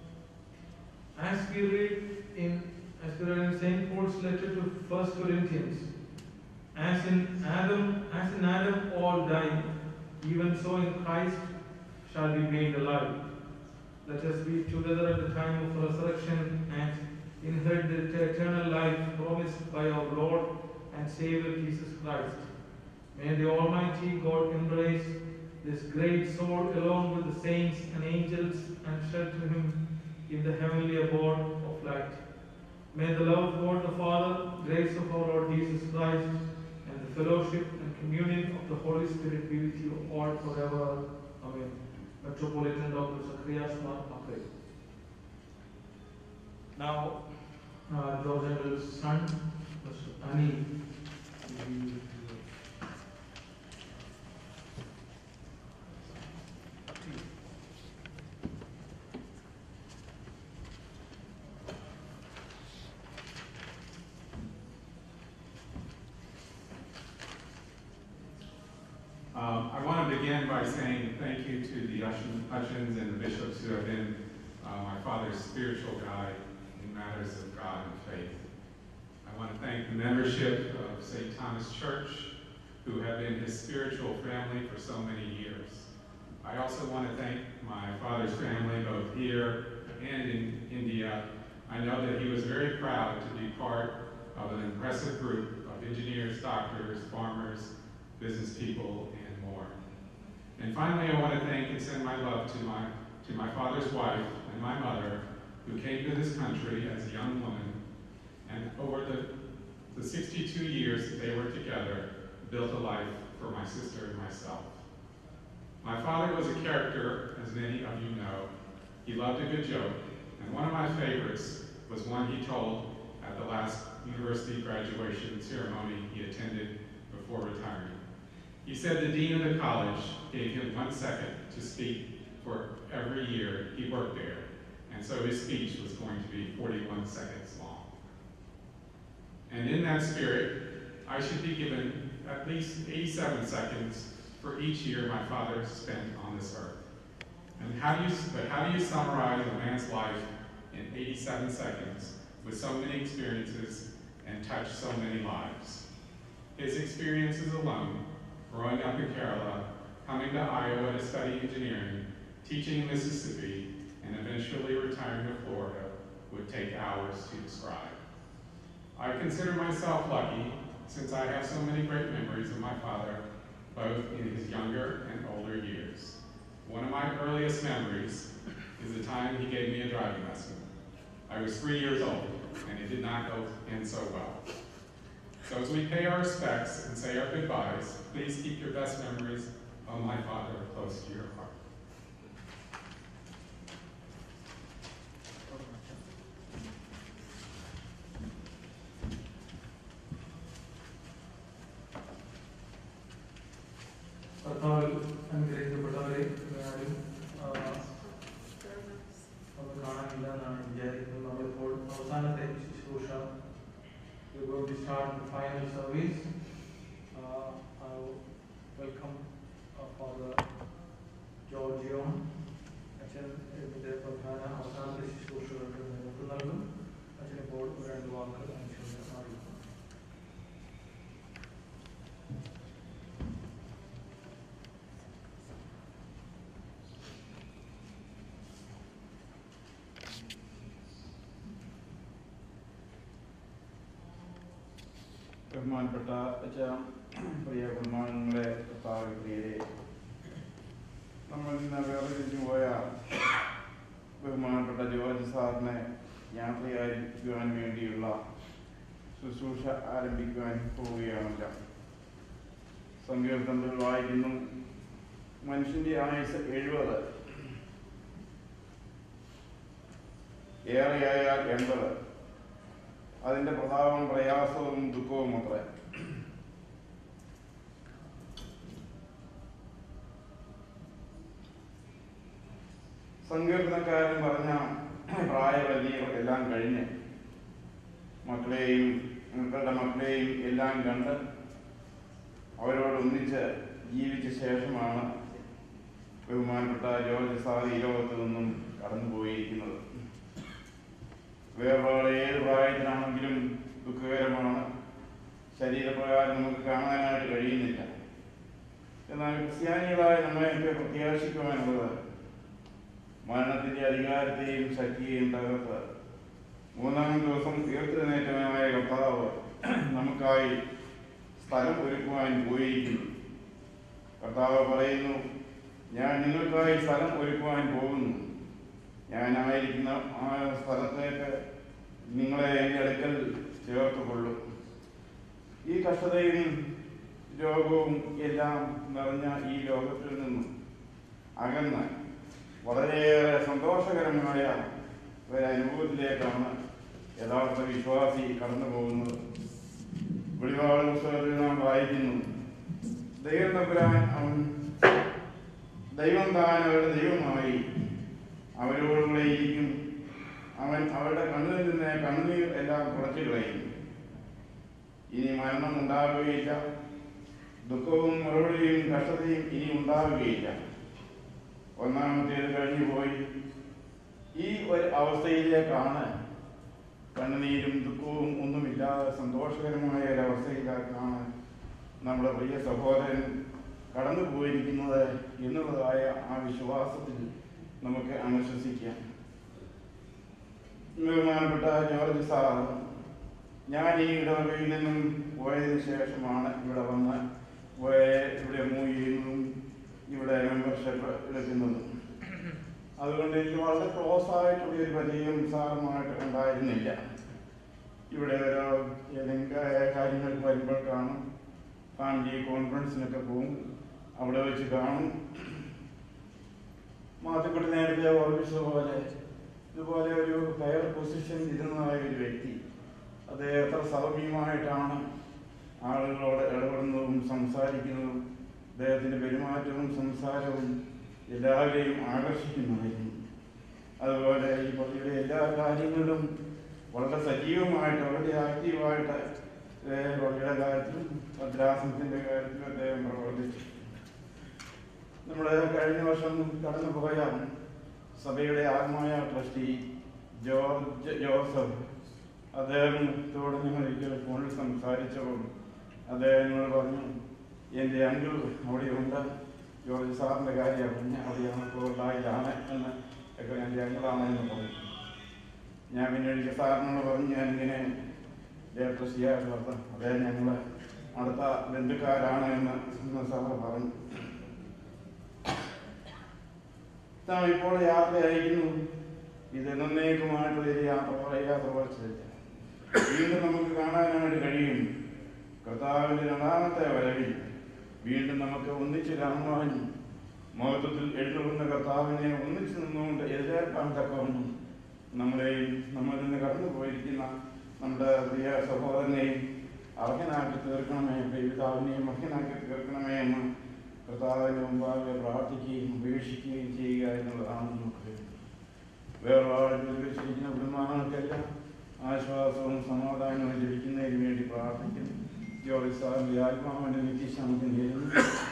As we read in St. Paul's letter to 1 Corinthians, as in Adam all die, even so in Christ shall be made alive. Let us be together at the time of resurrection and inherit the eternal life promised by our Lord and Savior Jesus Christ. May the Almighty God embrace this great soul along with the saints and angels and shelter him in the heavenly abode of light. May the love of God the Father, grace of our Lord Jesus Christ, and the fellowship and communion of the Holy Spirit be with you all forever. Amen. Metropolitan Dr. Zacharias Aprin. Now, George General's son, Mr. Ani.
I want to begin by saying thank you to the Ushins and the bishops who have been my father's spiritual guide in matters of God and faith. I want to thank the membership of St. Thomas Church, who have been his spiritual family for so many years. I also want to thank my father's family, both here and in India. I know that he was very proud to be part of an impressive group of engineers, doctors, farmers, business people, and more. And finally, I want to thank and send my love to my father's wife and my mother, who came to this country as a young woman, and over the 62 years that they were together, built a life for my sister and myself. My father was a character, as many of you know. He loved a good joke, and one of my favorites was one he told at the last university graduation ceremony he attended before retiring. He said the dean of the college gave him 1 second to speak for every year he worked there, and so his speech was going to be 41 seconds long. And in that spirit, I should be given at least 87 seconds for each year my father spent on this earth. And how do you summarize a man's life in 87 seconds with so many experiences and touch so many lives? His experiences alone, growing up in Kerala, coming to Iowa to study engineering, teaching in Mississippi, and eventually retiring to Florida, would take hours to describe. I consider myself lucky since I have so many great memories of my father, both in his younger and older years. One of my earliest memories is the time he gave me a driving lesson. I was 3 years old, and it did not go in so well. So as we pay our respects and say our goodbyes, please keep your best memories of my father close to your heart.
കർത്താവിൽ അനുഗ്രഹിക്കപ്പെട്ടവരെ ആരും അത് കാണാനില്ല എന്നാണ് വിചാരിക്കുന്നത്. നമ്മളിപ്പോൾ അവസാനത്തെ ശുശ്രൂഷ we are going to start the final service. I welcome Father George. അച്ഛൻ ഇതിൻ്റെ പ്രധാന അവസാനത്തെ ശുശ്രൂഷകൾക്ക് നേതൃത്വം നൽകും. അച്ഛനിപ്പോൾ രണ്ട് വാക്കുകൾ അനുസരിച്ച് അറിയിക്കും.
ബഹുമാനപ്പെട്ട പ്രിയ കുടുംബാംഗങ്ങളെ, കർത്താവിൽ പ്രിയരെ, നമ്മൾ ഇന്ന് വേർതിരിഞ്ഞു പോയ ബഹുമാനപ്പെട്ട ജോർജ് സാറിനെ യാത്രയായിരിക്കുവാൻ വേണ്ടിയുള്ള ശുശ്രൂഷ ആരംഭിക്കുവാൻ പോവുകയാണല്ലോ. സങ്കീർത്തനത്തിൽ വായിക്കുന്നു, മനുഷ്യന്റെ ആയുസ് 70, ഏറെയായാൽ 80. അതിൻ്റെ പ്രതാപം പ്രയാസവും ദുഃഖവും അത്രേ. സങ്കീർത്തനക്കാരൻ പറഞ്ഞ പ്രായപരിധികൾ എല്ലാം കഴിഞ്ഞ് മക്കളുടെ മക്കളെയും എല്ലാം കണ്ട് അവരോടൊന്നിച്ച് ജീവിച്ച ശേഷമാണ് ബഹുമാനപ്പെട്ട ജോർജ് സാർ ഈ ലോകത്ത് നിന്നും കടന്നുപോയിരിക്കുന്നത്. വേർപാട് ഏത് പ്രായത്തിലാണെങ്കിലും ദുഃഖകരമാണ്. ശരീരപ്രകാരം നമുക്ക് കാണാനായിട്ട് കഴിയുന്നില്ല. എന്നാൽ ക്രിസ്ത്യാനികളായ നമ്മളെയൊക്കെ പ്രത്യാശിക്കുവാനുള്ളത് മരണത്തിന്റെ അധികാരത്തെയും ശക്തിയെയും തകർത്ത് 3-ാം ദിവസം ഉയർത്തെഴുന്നേറ്റവനായ കർത്താവ് നമുക്കായി സ്ഥലം ഒരുക്കുവാൻ പോയിരിക്കുന്നു. കർത്താവ് പറയുന്നു, ഞാൻ നിങ്ങൾക്കായി സ്ഥലം ഒരുക്കുവാൻ പോകുന്നു. ഞാനായിരിക്കുന്ന ആ സ്ഥലത്തേക്ക് നിങ്ങളെ എൻ്റെ അടുക്കൽ ചേർത്തുകൊള്ളും. ഈ കഷ്ടതയും രോഗവും എല്ലാം നിറഞ്ഞ ഈ ലോകത്തിൽ നിന്നും അകന്ന് വളരെയേറെ സന്തോഷകരമായ ഒരനുഭവത്തിലേക്കാണ് യഥാർത്ഥ വിശ്വാസി കടന്നു പോകുന്നത്. വെളിപാട് പുസ്തകത്തിൽ നാം വായിക്കുന്നു, ദൈവം താൻ അവരുടെ ദൈവമായി അവരോടുകൂടെ ഇരിക്കും. അവൻ അവരുടെ കണ്ണിൽ നിന്ന് കണ്ണുനീർ എല്ലാം കുറച്ചു കളയും. ഇനി മരണം ഉണ്ടാവുകയില്ല, ദുഃഖവും മറുപടിയും കഷ്ടതയും ഇനി ഉണ്ടാവുകയില്ല. ഒന്നാമത്തേത് കഴിഞ്ഞു പോയി. ഈ ഒരു അവസ്ഥയിലേക്കാണ്, കണ്ണുനീരും ദുഃഖവും ഒന്നുമില്ലാതെ സന്തോഷകരമായ ഒരവസ്ഥയിലേക്കാണ് നമ്മുടെ പ്രിയ സഹോദരൻ കടന്നു പോയിരിക്കുന്നത് എന്നുള്ളതായ ആ വിശ്വാസത്തിൽ നമുക്ക് അനുശ്വസിക്കാം. ബഹുമാനപ്പെട്ട ജോർജ് സാർ, ഞാൻ ഈ ഇടവകയിൽ നിന്നും പോയതിനു ശേഷമാണ് ഇവിടെ വന്ന് ഇവിടെ മൂവ് ചെയ്യുന്നതും ഇവിടെ മെമ്പർഷിപ്പ് എടുക്കുന്നതും. അതുകൊണ്ട് എനിക്ക് വളരെ ക്ലോസ് ആയിട്ടുള്ളൊരു പരിചയം സാറുമായിട്ട് ഉണ്ടായിരുന്നില്ല. ഇവിടെ ഏതെങ്കിലും കാര്യങ്ങൾക്ക് വരുമ്പോൾ കാണും, ഫാമിലി കോൺഫറൻസിനൊക്കെ പോകും, അവിടെ വെച്ച് കാണും. മാത്തക്കുട്ടി നേരത്തെ ഓർമ്മിച്ചതുപോലെ ഇതുപോലെ ഒരു ഹയർ പൊസിഷൻ ഇരുന്നതായ ഒരു വ്യക്തി, അദ്ദേഹം എത്ര സൗമ്യമായിട്ടാണ് ആളുകളോട് ഇടപെടുന്നതും സംസാരിക്കുന്നതും. അദ്ദേഹത്തിൻ്റെ പെരുമാറ്റവും സംസാരവും എല്ലാവരെയും ആകർഷിക്കുന്നതായിരുന്നു. അതുപോലെ ഈ പള്ളിയുടെ എല്ലാ കാര്യങ്ങളിലും വളരെ സജീവമായിട്ട് വളരെ ആക്റ്റീവായിട്ട് പള്ളിയുടെ കാര്യത്തിലും ഭദ്രാസനത്തിൻ്റെ കാര്യത്തിലും അദ്ദേഹം പ്രവർത്തിച്ചു. നമ്മുടെ കഴിഞ്ഞ വർഷം കടന്നുപോയ സഭയുടെ ആത്മായ ട്രസ്റ്റി ജോസഫ് അദ്ദേഹത്തോട് ഞങ്ങൾ ഒരിക്കൽ ഫോണിൽ സംസാരിച്ചപ്പോൾ അദ്ദേഹം പറഞ്ഞു, എൻ്റെ അങ്കിൾ അവിടെയുണ്ട്, ജോർജ് സാറിൻ്റെ കാര്യം പറഞ്ഞ് അവിടെയാണ് കോർഡായിലാണ് എന്ന് ഒക്കെ എൻ്റെ അങ്കിളാണെന്ന് പറഞ്ഞു. ഞാൻ പിന്നെ ഒരിക്കൽ സാറിനോട് പറഞ്ഞു, ഞാനിങ്ങനെ ട്രസ്റ്റിയായിട്ട് നടത്താം, അദ്ദേഹം ഞങ്ങൾ അടുത്ത ബന്ധുക്കാരാണ് എന്ന് സാറ് പറഞ്ഞു. ഇപ്പോൾ യാത്ര അയക്കുന്നു. ഇത് എന്നേക്കുമായിട്ടുള്ളൊരു യാത്ര വച്ചില്ല. വീണ്ടും നമുക്ക് കാണാനായിട്ട് കഴിയും. കർത്താവിൻ്റെ രണ്ടാമത്തെ വരവിൽ വീണ്ടും നമുക്ക് ഒന്നിച്ച് കാണുവാനും മഹത്വത്തിൽ എഴുന്നള്ളുന്ന കർത്താവിനെ ഒന്നിച്ച് നിന്നുകൊണ്ട് എതിരേൽക്കാൻ തക്കവണ്ണം നമ്മളെയും നമ്മളിൽ നിന്ന് കടന്നു പോയിരിക്കുന്ന നമ്മുടെ പ്രിയ സഹോദരനെയും അർഹനാക്കി തീർക്കണമേ, പിതാവിനെയും അർഹനാക്കി തീർക്കണമേ എന്ന് കർത്താവിൻ്റെ മുമ്പാകെ പ്രാർത്ഥിക്കുകയും ഉപേക്ഷിക്കുകയും ചെയ്യുക എന്നുള്ളതാണ് നമുക്ക്. വേറൊരാളിൽ വെച്ചിരിക്കുന്ന കുടുംബാംഗങ്ങൾക്കെല്ലാം ആശ്വാസവും സമാധാനവും ലഭിക്കുന്നതിന് വേണ്ടി പ്രാർത്ഥിക്കുന്നു. ജോർജ് സാറിൻ്റെ ആത്മാവിൻ്റെ നിത്യശാന്തി നേരുന്നു.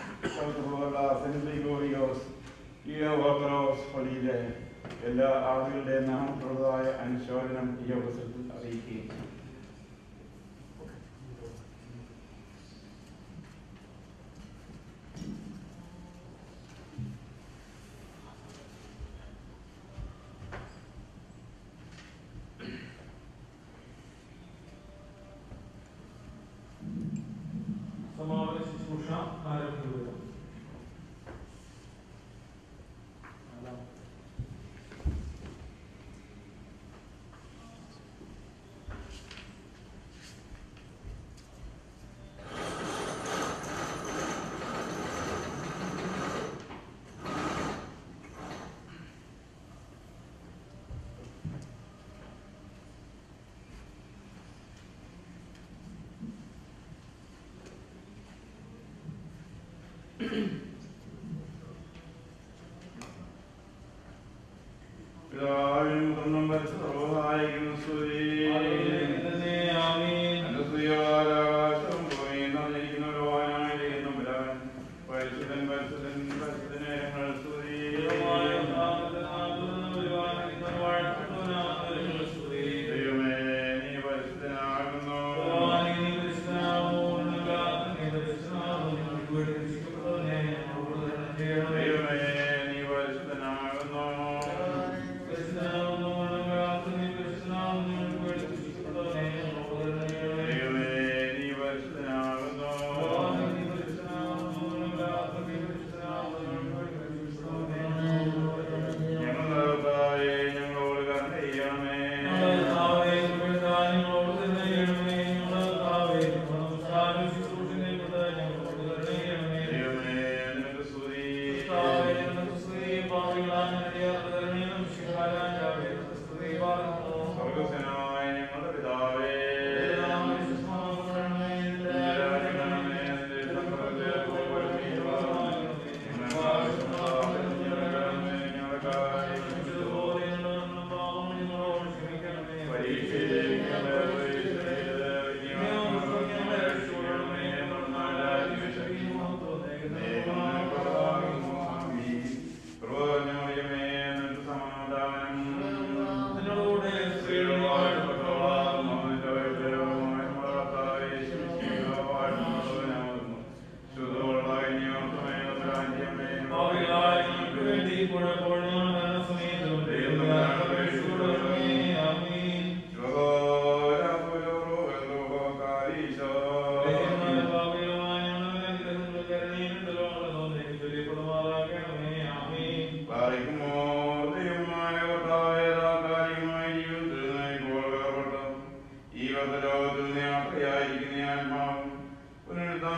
ഈ ഓർത്തഡോക്സ് പള്ളിയിലെ എല്ലാ ആളുകളുടെയും നാമപ്രദമായ അനുശോചനം ഈ അവസരത്തിൽ അറിയിക്കുകയും
സമാപന ശുശ്രൂഷ ആരംഭിക്കുക.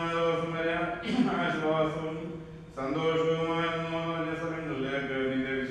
സന്തോഷവുമായ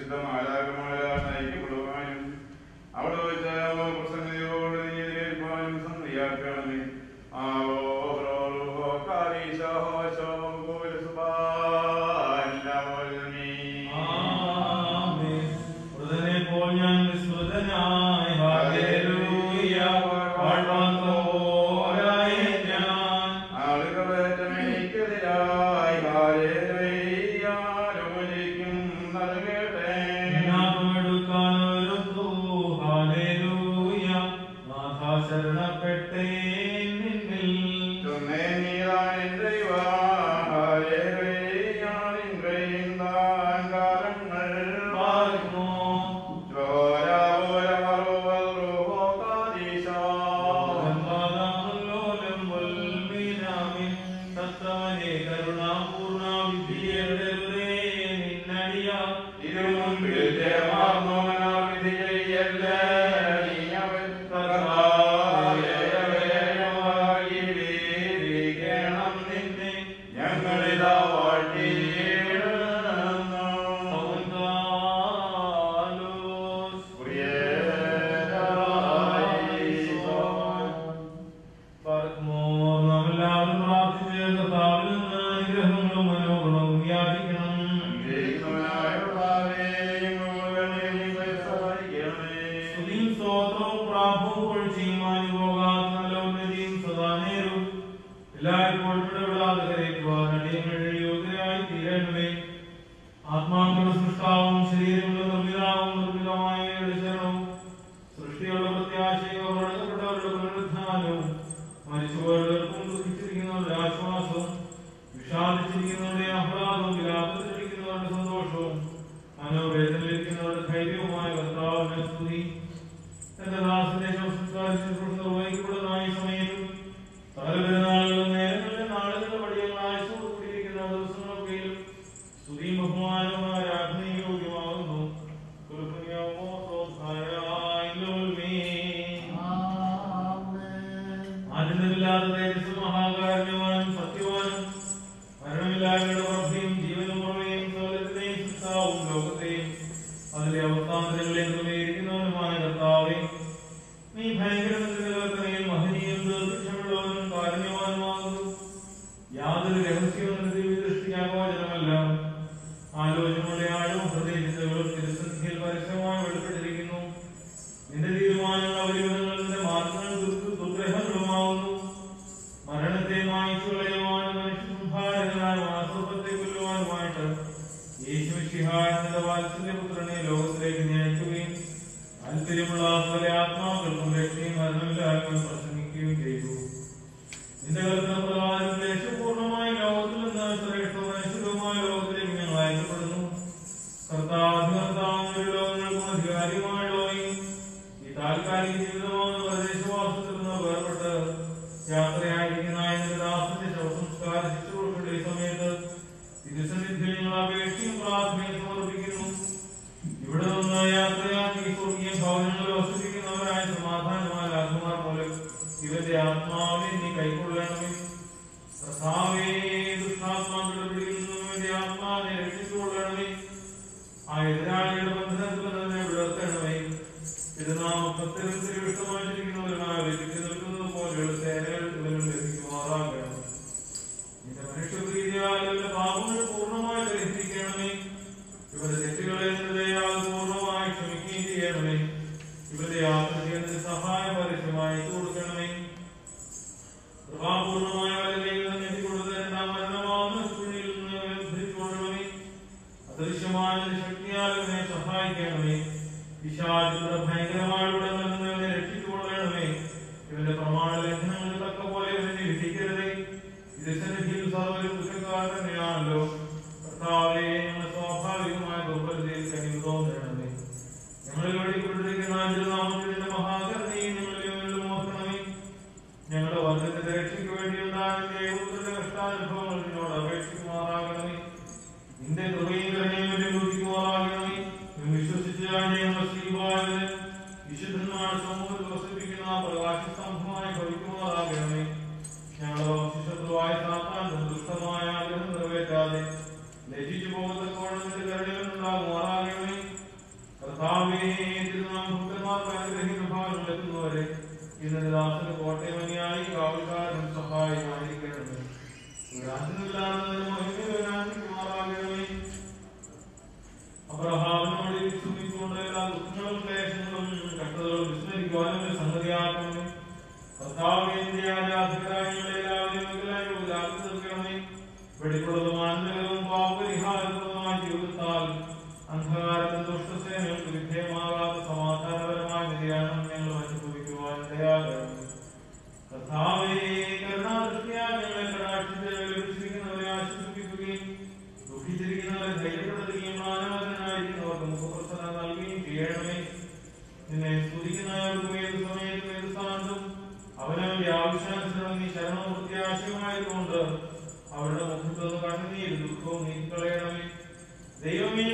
അവരുടെ മുഖത്ത് കണ്ണുനീരും ദുഃഖവും നീക്കളയണമേ. ദൈവമേ,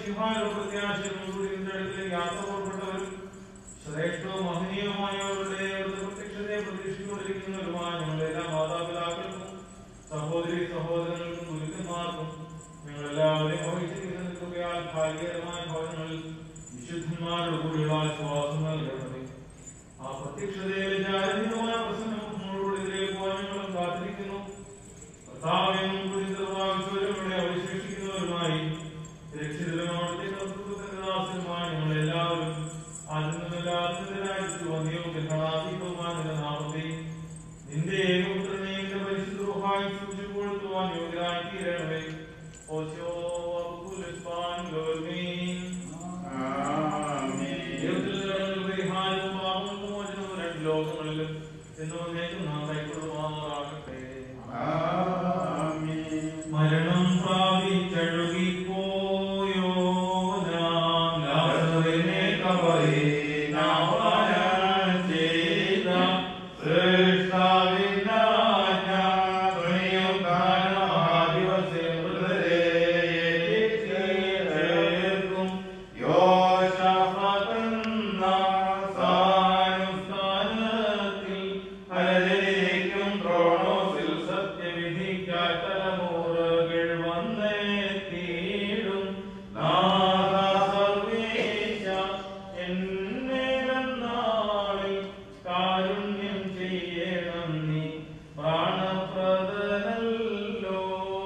മിശിഹായുടെ പ്രത്യാശയോടുകൂടി നിന്റെ അടുക്കലേക്ക് യാത്ര പുറപ്പെട്ടവരും ശ്രേഷ്ഠവും മഹനീയമായവരുടെ പ്രത്യക്ഷതയെ പ്രതീക്ഷിച്ചുകൊണ്ടിരിക്കുന്നവരുമായ ഞങ്ങളുടെ എല്ലാ മാതാപിതാക്കൾക്കും സഹോദരി സഹോദരങ്ങൾക്കും ഗുരുക്കന്മാർക്കും ഞങ്ങളെല്ലാവരെയും വഹിച്ചിരിക്കുന്ന നിൽക്കുകയാൽ ഭാഗ്യകരമായ ഭവനങ്ങളിൽ വിശുദ്ധന്മാരുടെ കൂടിയുള്ള ആശ്വാസം നൽകണമേ. ആ പ്രത്യക്ഷതയിൽ ജാഗ്രതമായ പ്രസന്നമുഖങ്ങളോട് ഇതിലേക്ക് പോകാൻ ഞങ്ങളും കാത്തിരിക്കുന്നു. കർത്താവിനും പുരിതൃവാവിശ്വരങ്ങളുടെ അവശേഷിക്കുന്നവരുമായി രക്ഷിതരുമാവട്ടെ കർത്തൃത്വത്തിന്റെ ദാസരുമായ ഞങ്ങളെല്ലാവരും ആനന്ദമില്ലാത്തതിന്റെ രാജ്യത്തിൽ വന്യവും ഗ്രഹണാതീതവുമായ നിന്റെ നാമത്തെ നിന്റെ ഏകപുത്രനെ നിന്റെ പരിശുദ്ധ റൂഹായി സൂക്ഷിച്ചുകൊടുത്തുവാൻ യോഗ്യരായി തീരണമേ. ഓശോ അബ്ദുൽ ലോൽമീൻ പരിഹാരവും പാപവും മോചനവും രണ്ട് ലോകങ്ങളിലും എന്നേക്കും നാം കൈക്കൊള്ളുമാറാകട്ടെ. മരണം പ്രാപിച്ചഴുകിപ്പോയോ നാം ലാസറിനെ കബറിൽ നാം വാരം ചെയ്ത സൃഷ്ടാവിനാജ്ഞ തുണിയും കാലമാദിവസം മൃതരെ ചേർക്കും യോശാഫത്തെന്ന സാനുസ്ഥാനത്തിൽ അലരിക്കും ത്രോണോസിൽ സത്യവിധിക്കായി തലമുറകൾ വന്നെത്തിയിടും നാഥ സർവേശ എന്നേരന്നാളിൽ കാരുണ്യം ചെയ്യണം നീ പ്രാണപ്രദനല്ലോ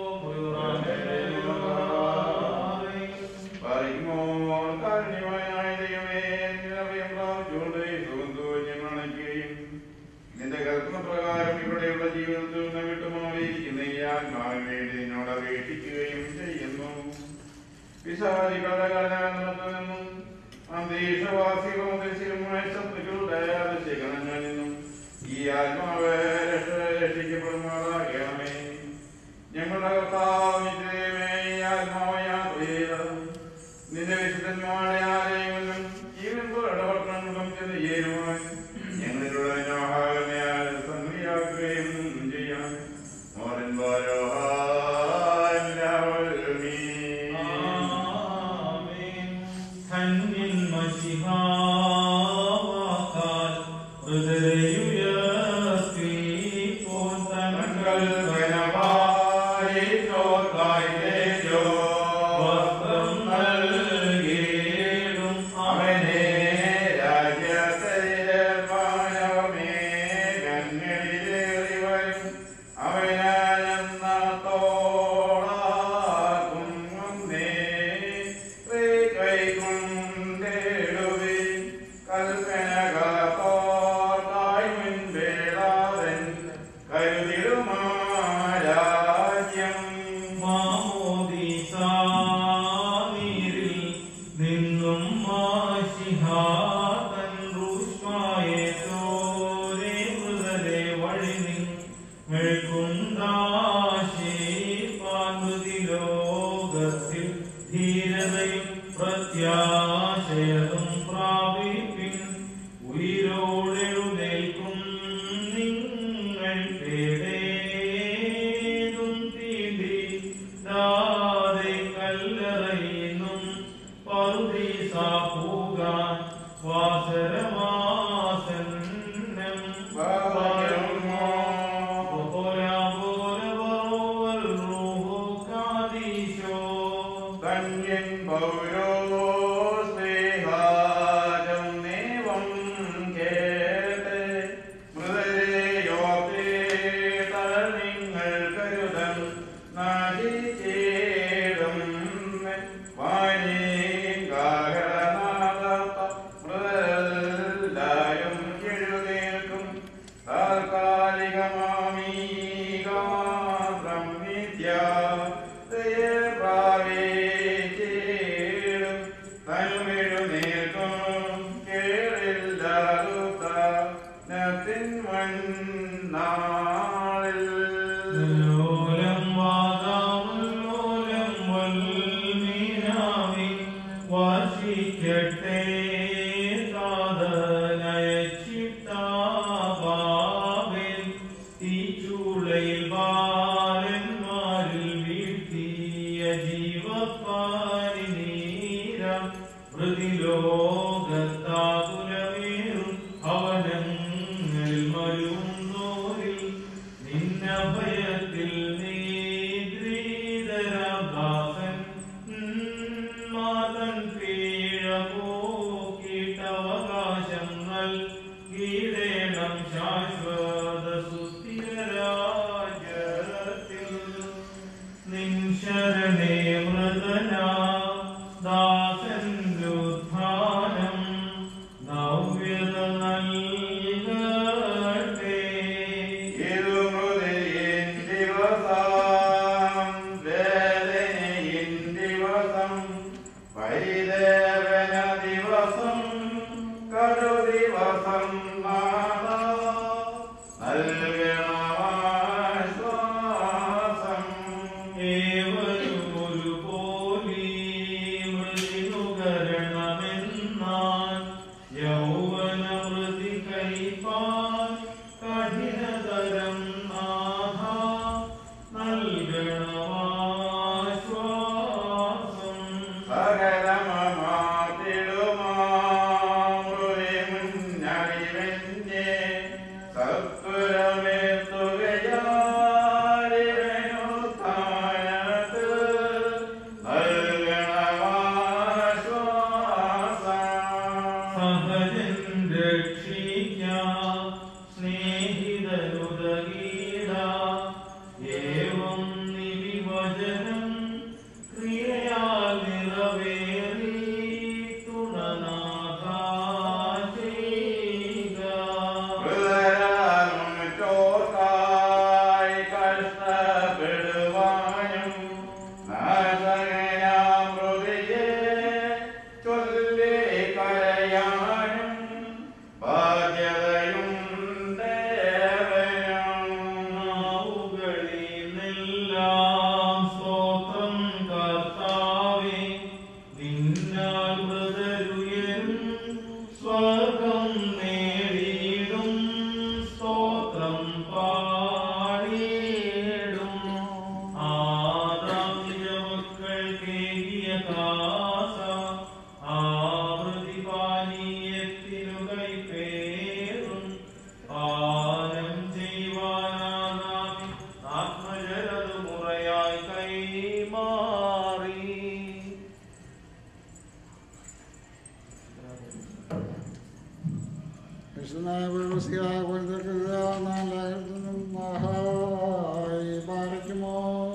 നിന്റെ കൽപ്പനപ്രകാരം ഇവിടെയുള്ള ജീവിതത്തിൽ നിന്ന് വിട്ടുമാറിയിരിക്കുന്ന ഈ ആത്മാവിന് വേണ്ടി നിന്നോട് അപേക്ഷിക്കുകയും ചെയ്യുന്നു. പിശാചികളുടെ കടനാനത്തിൽ നിന്നും അന്തരീക്ഷവാസികളുമായ ശത്രുക്കളുടെ അതിശയങ്ങളിൽ നിന്നും ഈ ആത്മാവ് രക്ഷിക്കപ്പെടുമാറാകണമേ. ഞങ്ങളുടെ കർത്താവിന്റെ ഈ ആത്മാവ് യാത്ര ചെയ്ത നിന്റെ വിശുദ്ധന്മാരുടെ ആലയങ്ങളിലും ജീവൻകളുടെ പട്ടണങ്ങളും ചെന്ന് ചേരുവാൻ ഞങ്ങളിലൂടെ നോഹാകമയാൽ സംക്രിയാക്കുകയും ചെയ്യാൻ മോരൻ
ധന്യൻ മശിഹാവാക്കാൽ ഹൃദയുയർത്തിപ്പോൻ തങ്ങൾ വസ്ത്രം നൽകിയിടും അവനെ നിന്നും മാശിഹാതൻ റുഷ്മായെ തോരെ മൃതരെ വഴി നിങ്ങൾക്കുണ്ടാശീർപ്പാൻമൃതി ലോകത്തിൽ ധീരതയും പ്രത്യാശയതും പ്രാപിപ്പിൻ ഉയിരോടെഴുന്നേൽക്കും നിങ്ങൾ പേടേതും തീണ്ടി ദാതെ കല്ലറയിന്നും പറുദീസാപൂകാൻ വാസരമാസന്നം
ധന്യൻ പൗരോസ്നേഹാജം നേവം കേട്ട് മൃതരെയോർത്തേതൽ നിങ്ങൾ കരുതം നാശിച്ചേടും മൃതരെല്ലാരും എഴുന്നേൽക്കും താൽക്കാലികമാമീകാത്രം വിദ്യ
ജീവപ്പാരിനീ പ്രതിലോകത്താകുലമേറും ഭവനങ്ങളിൽ മരുന്നോരിൽ നിന്നഭയത്തിൽ നിദ്രീതരാദാസൻ മാതൻ പീഴ പോക്കിട്ടവകാശങ്ങൾ ഗീടേണം ശാശ്വത സുസ്ഥിരരാജ്യത്തിൽ നിൻ ശരണേ മൃതനാ ദാസന്റെ ഉത്ഥാനം നവ്യത നൽകട്ടെ.
ഇരുമൃതിയിൻ ദിവസം വേദനയിൻ ദിവസം പരിദേവന ദിവസം കടുദിവസം നാളാ നൽകണമാശ്വാസം.
ഏവരും ഒരുപോലെ മൃതിനുകരണമെന്നാൽ യൗവനമൃതി കൈപ്പാൻ കഠിനതരം നാഥ നൽകണമാശ്വാസം.
സകലമമാതിടുമാമൃതി മുന്നറിവെന്നെ സത്വരമെത്തുകയാലിവനുത്താനത്ത് നൽകണമാശ്വാസം.
സഹജൻ രക്ഷിക്കാം സ്നേഹിതനുദഗീട ഏവം നിവിവചനം ക്രിയയാൽ നിറവേറി തുണനാഥ ചെയ്യുക.
ഹൃദയമറ്റോർക്കായി കഷ്ടപ്പെടുവാനും നാശകനാമൃതിയെ ചൊല്ലി കരയാനും ബാധ്യതയുണ്ടേവനും.
നാവുകളിൽ നിന്നെല്ലാം സ്തോത്രം കർത്താവേ, നിന്നാൽ മൃതരുയരും സ്വർഗം നേടിയിടും സ്തോത്രം പാടിയിടും. ആദാം നിജമക്കൾക്കേകിയ കാസ ആവൃതിപാനീയത്തിനു കൈപ്പേറും പാനം ചെയ്യുവാനാകാമി ആത്മജലതു മുറയായി കൈമാറി.
വിശുദ്ധനായ പൗലോസിയായ കൊരിന്ത്യർക്കെതിരെ നാലായിരത്തിനും മഹായി പാലിക്കുമോ?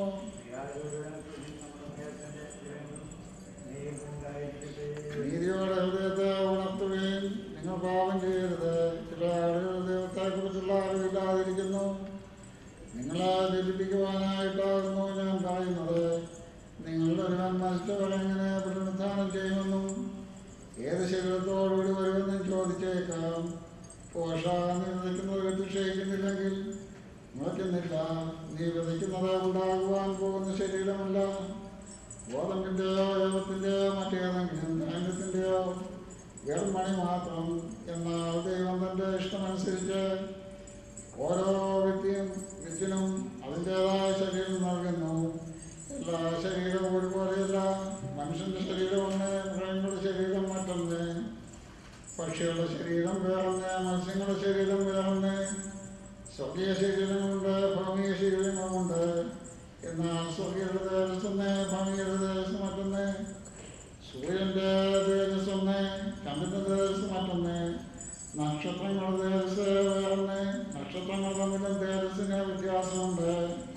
നീതിയോടെ ഹൃദയത്തെ ഉണർത്തുകയും നിങ്ങൾ പാപം ചെയ്യരുത്. ചില ആളുകൾ ദൈവത്തെക്കുറിച്ചുള്ള അറിവില്ലാതിരിക്കുന്നു. നിങ്ങളെ ജലിപ്പിക്കുവാനായിട്ടാകുന്നു ഞാൻ പറയുന്നത്. നിങ്ങളുടെ ഒരുവൻ മരിച്ചവരെങ്ങനെ പുനരുത്ഥാനം ചെയ്യുമെന്നും ഏത് ശരീരത്തോടുകൂടി വരുമെന്നും ചോദിച്ചേക്കാം. പോഷ നീ വിതയ്ക്കുന്നത് വിട്ടുക്ഷയിക്കുന്നില്ലെങ്കിൽ മുളയ്ക്കുന്നില്ല. നീ വിതയ്ക്കുന്നത് ഉണ്ടാകുവാൻ പോകുന്ന ശരീരമല്ല, ഗോതമ്പിൻ്റെയോ യവത്തിൻ്റെയോ മറ്റേതെങ്കിലും ധാന്യത്തിൻ്റെയോ വെറുമണി മാത്രം. എന്നാൽ ദൈവം തൻ്റെ ഇഷ്ടമനുസരിച്ച് ഓരോ വിത്തിനും അതിൻ്റേതായ ശരീരം നൽകുന്നു. എല്ലാ ശരീരവും ഒരുപോലെയല്ല. മനുഷ്യൻ്റെ ശരീരം ഒന്ന്, മൃഗങ്ങളുടെ ശരീരം മറ്റൊന്ന്, പക്ഷികളുടെ ശരീരം വേറൊന്ന്, മത്സ്യങ്ങളുടെ ശരീരം വേറൊന്ന്. സ്വർഗീയ ശരീരങ്ങളുണ്ട്, ഭൗമിക ശരീരങ്ങളുമുണ്ട്. എന്നാൽ സ്വർഗീയരുടെ തേജസ്സൊന്ന്, ഭൗമികരുടെ തേജസ് മറ്റൊന്ന്. സൂര്യൻ്റെ തേജസ് ഒന്ന്, ചന്ദ്രൻ്റെ തേജസ് മറ്റൊന്ന്. നക്ഷത്രങ്ങളുടെ തേജസ് വേറൊന്ന്. നക്ഷത്രങ്ങൾ തമ്മിലും തേജസ്സിന് വ്യത്യാസമുണ്ട്.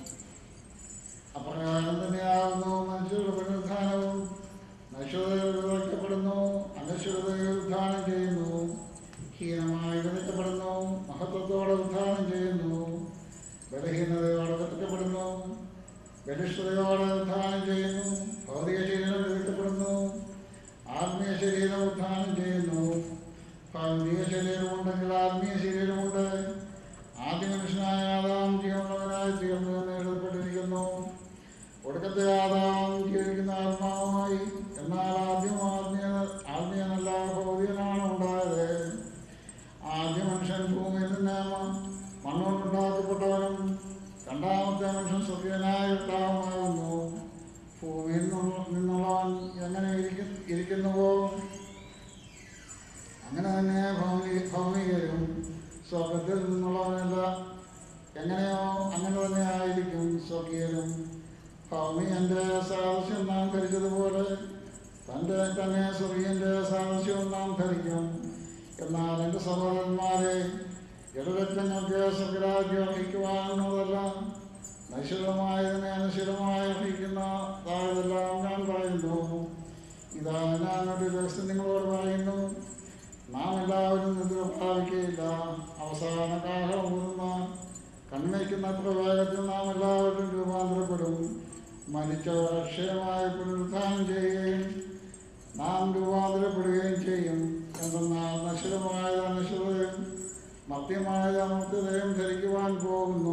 അപ്രകാരം തന്നെയാകുന്നു മനുഷ്യരുടെ പുനരുത്ഥാനവും. നശ്വരതയിൽ വിതയ്ക്കപ്പെടുന്നു, അനശ്വരതയിൽ ഉത്ഥാനം ചെയ്യുന്നു. ഹീനമായി വിതയ്ക്കപ്പെടുന്നു, മഹത്വത്തോടെ ഉത്ഥാനം ചെയ്യുന്നു. ബലഹീനതയോടെ വിതയ്ക്കപ്പെടുന്നു, ബലിഷ്ഠതയോടെ ഉത്ഥാനം ചെയ്യുന്നു. ഭൗതിക ശരീരം വിതയ്ക്കപ്പെടുന്നു, ആത്മീയ ശരീരം ഉത്ഥാനം ചെയ്യുന്നു. ഭൗതിക ശരീരമുണ്ടെങ്കിൽ ആത്മീയ ശരീരമുണ്ട്. ആദ്യ മനുഷ്യനായ ആദാം ജീവനുള്ളവനായി തീർന്നു എന്ന് എഴുതപ്പെട്ടിരിക്കുന്നു. ഒടുക്കത്തെ ആദാം ജീവിക്കുന്ന ആത്മാവായി. എന്നാൽ ആദ്യം ആത്മീയനല്ല, ഭൗതികനാണ് ഉണ്ടായത്. ആദ്യ മനുഷ്യൻ ഭൂമിയിൽ നിന്ന് മണ്ണുകൊണ്ടുണ്ടാക്കപ്പെട്ടവനും രണ്ടാമത്തെ മനുഷ്യൻ സ്വർഗീയനായ കർത്താവുമാകുന്നു. ഭൂമിയിൽ നിന്നുള്ളവൻ എങ്ങനെ ഇരിക്കുന്നുവോ അവൻ്റെ തന്നെ സ്വർഗീയൻ്റെ സാദൃശ്യവും നാം ധരിക്കും. എന്നാൽ എൻ്റെ സഹോദരന്മാരെ, ഇടരറ്റങ്ങൾക്ക് സ്വർഗരാജ്യം അർഹിക്കുവാനുള്ളതല്ല, നശ്വരമായതിനെ അനശ്വരമായി അർഹിക്കുന്ന താഴെല്ലാം ഞാൻ പറയുന്നു. ഇതാ ഞാൻ ഒരു രഹസ്യം നിങ്ങളോട് പറയുന്നു, നാം എല്ലാവരും നിദ്ര പ്രാപിക്കുകയില്ല. അവസാന കാലം ഊർന്ന കൺവയ്ക്കുന്ന പ്രവേഗത്തിൽ നാം എല്ലാവരും രൂപാന്തരപ്പെടും. മരിച്ചവർ അക്ഷയമായി പുനരുത്ഥാനം ചെയ്യുകയും നാം രൂപാന്തരപ്പെടുകയും ചെയ്യും. എന്തെന്നാൽ നശ്വരമായത് അനശ്വരതയും മർത്യമായത് അമർത്യതയും ധരിക്കുവാൻ പോകുന്നു.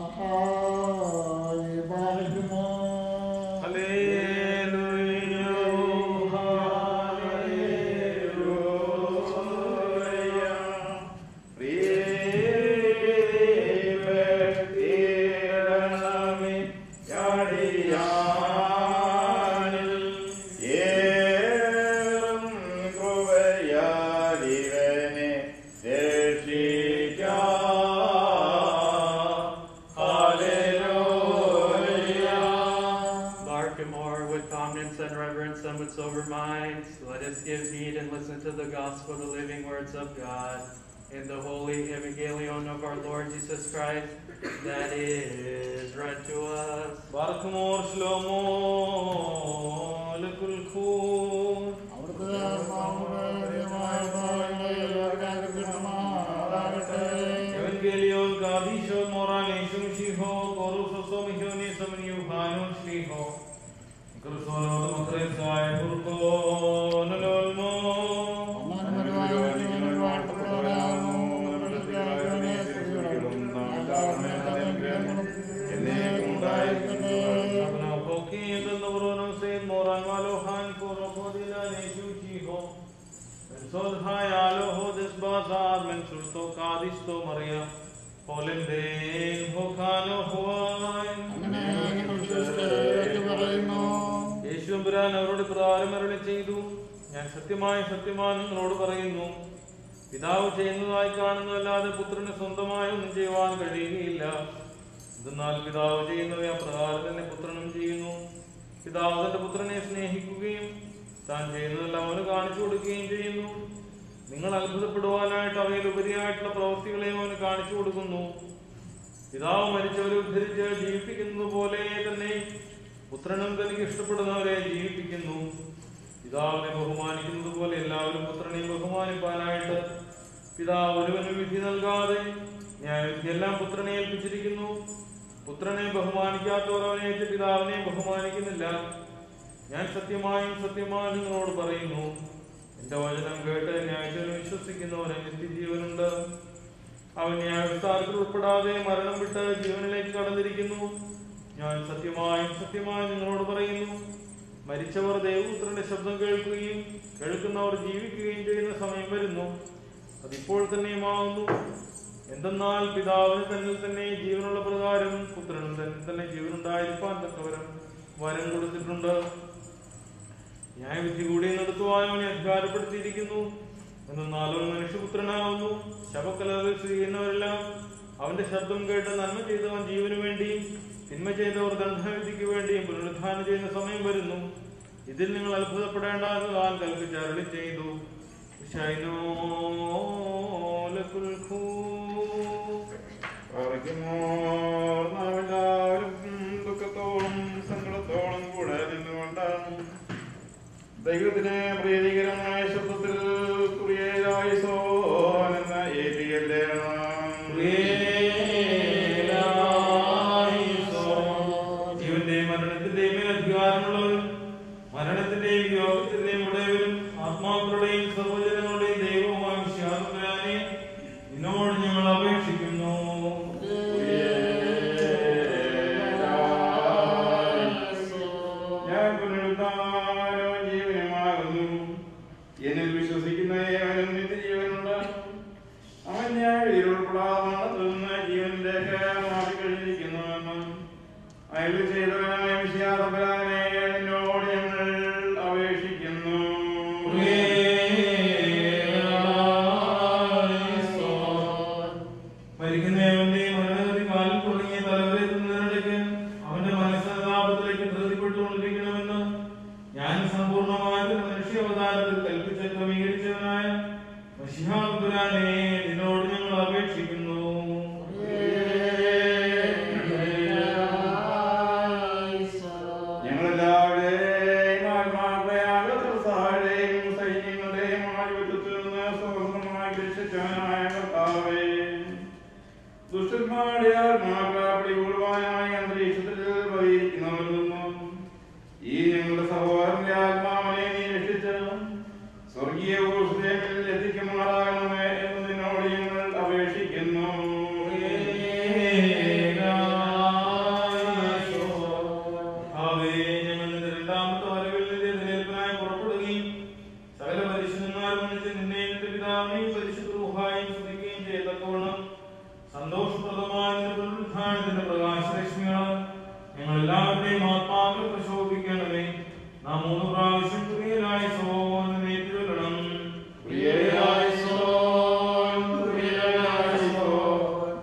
Sober minds, let us give heed and listen to the gospel, the living words of God, in the holy evangelion of our Lord Jesus Christ, that is read to us.
Barakmor Shlomo Lekul Khur. Evangelion Gadisho Moranishum Shiho Korusosom Hionisum Yuhanum Shiho. അവരോട് പ്രകാരം അരുളി ചെയ്തു, ഞാൻ സത്യമായി നിങ്ങളോട് പറയുന്നു, പിതാവ് ചെയ്യുന്നതായി കാണുന്നതല്ലാതെ പുത്രന് സ്വന്തമായി ഒന്നും ചെയ്യുവാൻ കഴിയുകയില്ല. എന്നാൽ പിതാവ് ചെയ്യുന്നത് അപ്രകാരം തന്നെ പുത്രനും ചെയ്യുന്നു. പിതാവ് തന്റെ പുത്രനെ സ്നേഹിക്കുകയും താൻ ചെയ്യുന്നതെല്ലാം അവന് കാണിച്ചു കൊടുക്കുകയും ചെയ്യുന്നു. നിങ്ങൾ അത്ഭുതപ്പെടുവാനായിട്ട് അവയിലുപരിയായിട്ടുള്ള പ്രവൃത്തികളെയും അവന് കാണിച്ചു കൊടുക്കുന്നു. പിതാവ് മരിച്ചവരെ ഉദ്ധരിച്ച് ജീവിപ്പിക്കുന്നത് പോലെ തന്നെ പുത്രനും തനിക്ക് ഇഷ്ടപ്പെടുന്നവരെ ജീവിപ്പിക്കുന്നു. പിതാവിനെ ബഹുമാനിക്കുന്നത് പോലെ എല്ലാവരും പുത്രനെയും ബഹുമാനിപ്പാനായിട്ട് പിതാവ് ഒരുവന് വിധി നൽകാതെ ന്യായവിധിയെല്ലാം പുത്രനെ ഏൽപ്പിച്ചിരിക്കുന്നു. പുത്രനെ ബഹുമാനിക്കാത്തവർ അവനേറ്റ് പിതാവിനെ ബഹുമാനിക്കുന്നില്ല. ഞാൻ സത്യമായും നിങ്ങളോട് പറയുന്നു, എന്റെ വചനം കേട്ട് ന്യായത്തിൽ വിശ്വസിക്കുന്നവന് നിത്യജീവനുണ്ട്. അവൻ ന്യായവിസ്താരത്തിൽ ഉൾപ്പെടാതെ മരണം വിട്ട് ജീവനിലേക്ക് കടന്നിരിക്കുന്നു. ഞാൻ സത്യമായും നിങ്ങളോട് പറയുന്നു, മരിച്ചവർ ദൈവപുത്രന്റെ ശബ്ദം കേൾക്കുകയും കേൾക്കുന്നവർ ജീവിക്കുകയും ചെയ്യുന്ന സമയം വരുന്നു. അതിപ്പോൾ തന്നെയുമാകുന്നു. എന്തെന്നാൽ പിതാവിന് തന്നിൽ തന്നെ ജീവനുള്ള പ്രകാരം പുത്രനും തന്നെ ജീവനുണ്ടായിരിക്കാൻ തക്കവരം വരം കൊടുത്തിട്ടുണ്ട്. ന്യായവിധി കൂടി നടത്തുവാൻ അവനെ അധികാരപ്പെടുത്തിയിരിക്കുന്നു. എന്നാൽ അവൻ മനുഷ്യപുത്രനാകുന്നു. ശവക്കലറിൽ ചെയ്യുന്നവരെല്ലാം അവന്റെ ശബ്ദം കേട്ട് നന്മ ചെയ്തവൻ ജീവന് വേണ്ടി, തിന്മ ചെയ്തവർ ദണ്ഡവിധിക്ക് വേണ്ടിയും പുനരുദ്ധാനം ചെയ്യുന്ന സമയം വരുന്നു. ഇതിൽ നിങ്ങൾ അത്ഭുതപ്പെടേണ്ട എന്ന് താൻ കൽപ്പിച്ച് അരുളി ചെയ്തു. എല്ലാവരും ദുഃഖത്തോളം സങ്കടത്തോളം കൂടെ നിന്നുകൊണ്ടാണ് ദൈവത്തിന് പ്രീതികരമായ ശബ്ദത്തിൽ എന്ന ഏരിയല്ലേ ജീവന്റെയും മരണത്തിന്റെയും മേൽ അധികാരമുള്ളവരും മരണത്തിന്റെയും യോഗത്തിന്റെയും ഉടയവരും ആത്മാക്കളുടെയും സർവ്വജനങ്ങളുടെയും ദൈവവുമായ വിശ്വാസത്തിനാനെ നിന്നോട് ഞങ്ങൾ അപേക്ഷിക്കുന്നു. ഞാൻ പുനരുദ്ധാനവും ജീവനുമാകുന്നു. എന്നിൽ വിശ്വസിക്കുന്ന ഏവനും നിത്യജീവനുണ്ടാകും. അവൻ ന്യായവിധിയിലുൾപ്പെടാതെ ജീവനിലേക്ക് മാറിക്കഴിഞ്ഞിരിക്കുന്നുവെന്നും അയാൾ ചെയ്തവനായ വിശ്വാസപരാനെ എന്നോട് ഞങ്ങൾ അപേക്ഷിക്കുന്നു. മരിക്കുന്നവന്റെയും മരണത്തിൽ കാലിൽ തുടങ്ങിയ തലവരെത്തുന്നതിനിടയ്ക്ക് അവന്റെ മനസ്സതാപത്തിലേക്ക് ധൃതിപ്പെട്ടുകൊണ്ടിരിക്കണമെന്ന് ഞാൻ സമ്പൂർണ്ണമായിട്ട്
അവതാരത്തിൽ കൽപ്പിച്ച് ക്രമീകരിച്ചവനായ മശിഹാപുരാനെ നിന്നോട് ഞങ്ങൾ അപേക്ഷിക്കുന്നു.
ഞങ്ങളെല്ലാവരുടെയും ആത്മാക്കളെയും ആകത്തുള്ള സഹായത്തെയും സൈന്യങ്ങളുടെയും ആധിപത്യത്തിൽ നിന്ന് സ്വതന്ത്രമായി രക്ഷിച്ചവനായ കർത്താവേ, ദുഷ്ടന്മാരുടെ ആത്മാക്കളെ പിടികൂടുവാനായി അന്തരീക്ഷത്തിൽ വഹിക്കുന്നവരിൽ നിന്നും ഈ ഞങ്ങളുടെ സഹോദരന്റെ ആത്മാവിനെ നീ രക്ഷിച്ച് സ്വർഗീയ ഊർജ്ജങ്ങളിൽ എത്തിക്കുമാറാകണമേ എന്ന് നിന്നോട് ഞങ്ങൾ അപേക്ഷിക്കുന്നു.
രണ്ടാമത്തെ വരവിൽ നിന്റെ എതിരേൽപ്പിനായി പുറപ്പെടുകയും സകല പരിശുദ്ധന്മാരും ഒന്നിച്ച് നിന്നെയും നിന്റെ പിതാവിനെയും പരിശുദ്ധ റൂഹായും സ്തുതിക്കുകയും ചെയ്തക്കോണം സന്തോഷപ്രദമായ പുനരുത്ഥാനത്തിന്റെ പ്രകാശലക്ഷ്മികളാൽ ഞങ്ങൾ എല്ലാവരുടെയും ആത്മാവിൽ പ്രശോഭിക്കണമേ. നാം 3 പ്രാവശ്യം പ്രിയരായിസോൻ നേരിടണം.
പ്രിയരായിസോൻ, പ്രിയരായിസോൻ,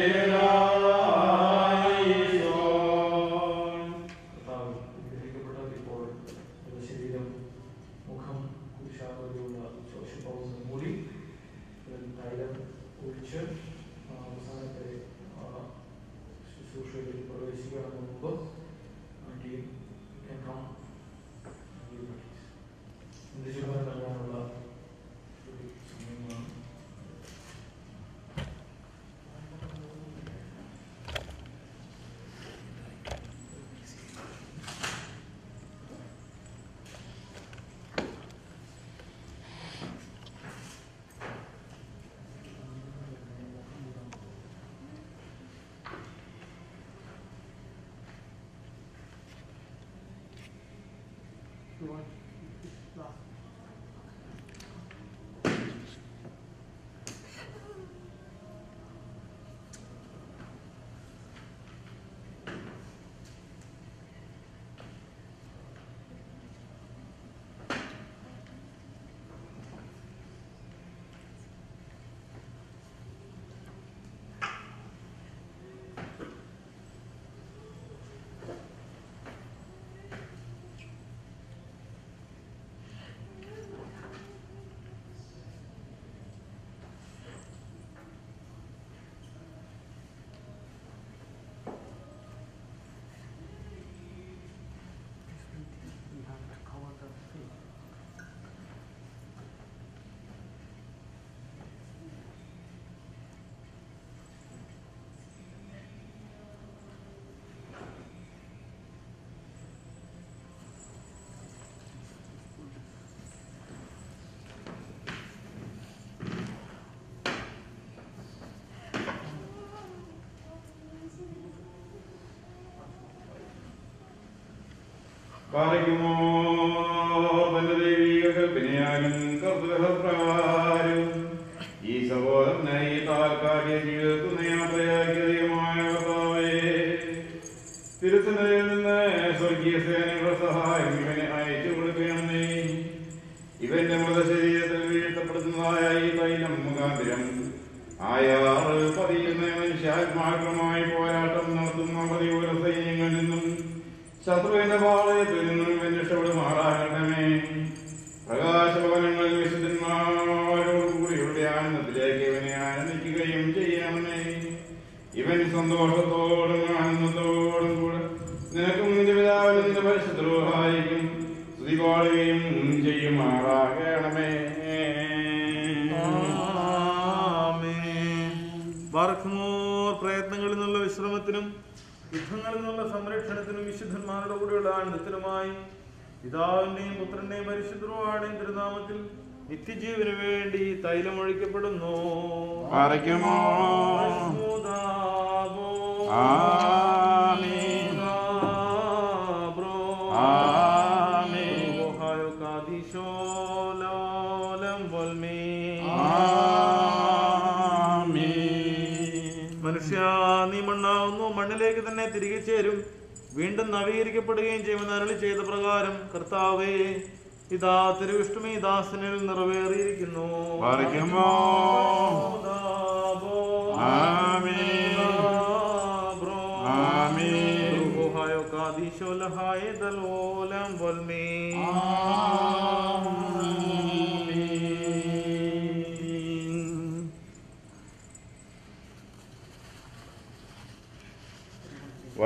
പ്രിയരായിസോൻ.
കർത്താവേ, അനുഗ്രഹിക്കപ്പെട്ടവർ ഇപ്പോൾ നമ്മുടെ ശരീരം, മുഖം കുരിശാകൃതിയുള്ള ശോഷിപ്പൗസ് മൂടി തൈലം ഒഴിച്ച് അവസാനത്തെ ശുശ്രൂഷയിൽ പ്രവേശിക്കണമെന്ന് മുമ്പ് ചിന്തചുമതല നൽകാനുള്ള ഒരു സമയമാണ്.
പാലിക്കുമോ തന്റെ ദൈവീക കൽപ്പനയാലും കർത്തൃപ്രകാരം ഈ സഹോദരനെ ഈ താൽക്കാലിക ജീവിതത്തിൽ യാത്രയാക്കിയതുമായ കർത്താവേ, തിരുസനയിൽ നിന്ന് സ്വർഗീയ സേനയുടെ സഹായം ഇവനെ അയച്ചു കൊടുക്കണമേ. ഇവന്റെ മൃതശരീരത്തിൽ വീഴ്ത്തപ്പെടുന്നതായ ഈ തൈലം മുഖാന്തരം ആയാറ് പതിയുന്ന മനുഷ്യാത്മാക്കളുമായി പോരാട്ടം നടത്തുന്ന പതിവുര സൈന്യങ്ങളിൽ നിന്നും ശത്രുവിന്റെ പാളയത്തിൽ നിന്നും ഇവൻ രക്ഷപ്പെടുമാറാകണമേ. പ്രകാശഭവനങ്ങളിൽ വിശുദ്ധന്മാരോടുകൂടിയുള്ള ആനന്ദത്തിലേക്ക് ഇവനെ ആനന്ദിക്കുകയും ചെയ്യണമേ. ഇവൻ സന്തോഷത്തോടും ആനന്ദത്തോടും കൂടെ നിനക്കും നിന്റെ പിതാവിനും നിന്റെ പരിശുദ്ധ റൂഹായിക്കും സ്തുതി പാടുകയും ചെയ്യുമാറാകണമേ.
ബാറഖ്മോർ പ്രയത്നങ്ങളിൽ നിന്നുള്ള വിശ്രമത്തിനും യുദ്ധങ്ങളിൽ നിന്നുള്ള സംരക്ഷണത്തിനും വിശുദ്ധന്മാരുടെ കൂടെയുള്ള ആനന്ദത്തിനുമായി പിതാവിന്റെയും പുത്രന്റെയും പരിശുദ്ധരുടെയും തിരുനാമത്തിൽ നിത്യജീവന് വേണ്ടി തൈലമൊഴിക്കപ്പെടുന്നു. മനുഷ്യ, നീ മണ്ണാവുന്നു, മണ്ണിലേക്ക് തന്നെ തിരികെ ചേരും, വീണ്ടും നവീകരിക്കപ്പെടുകയെയും ചെയ്യുമെന്ന് അരുളി ചെയ്ത പ്രകാരം കർത്താവേ, ഇതാ തിരുവിഷ്ണുമീ ദാസനിൽ നിറവേറിയിരിക്കുന്നു.
ആമേൻ.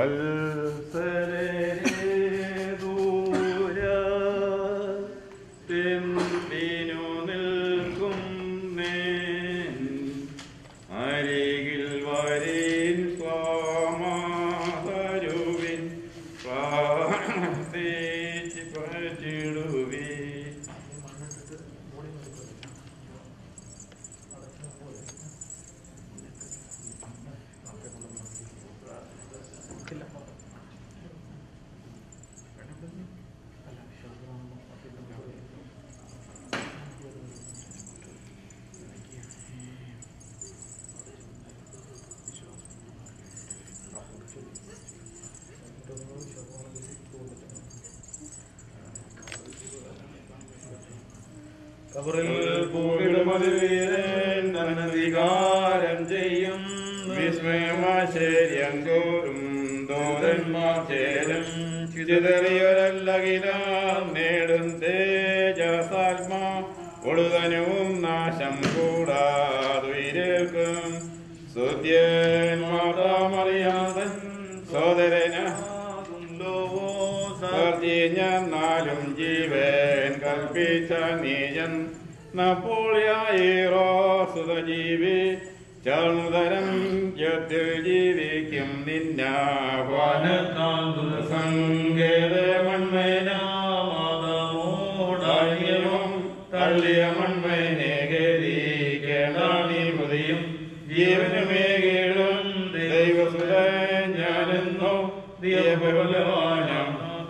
കബറിൽ പൂവിടുമതിവീരൻ അനധികാരം ചെയ്യും വിസ്മയമാശ്ചര്യങ്കോരും ദൂതന്മാർ ചേരും ചിതറിയൊരല്ലകിലാം നേടും തേജസാത്മാ ഒടുതനവും നാശം കൂടാതുയിരേൽക്കും സ്തുത്യൻ മാതാമറിയാതൻ സോദരനാകുണ്ടോവോ സർജിഞ്ഞാലും ജീവൻ കൽപ്പിച്ച നീജൻ നപ്പോളിയായിരോ സുതജീവി ചർമുതരം യത്തിൽ ജീവിക്കും നിന്നാസങ്കേതമന്മേനാമോടായും തള്ളിയ മൺമേനേകേരീകേണാണിമതിയും ജീവനുമേകീടും ദൈവസുരൻ ഞാനെന്നോ ദീപബലവാനം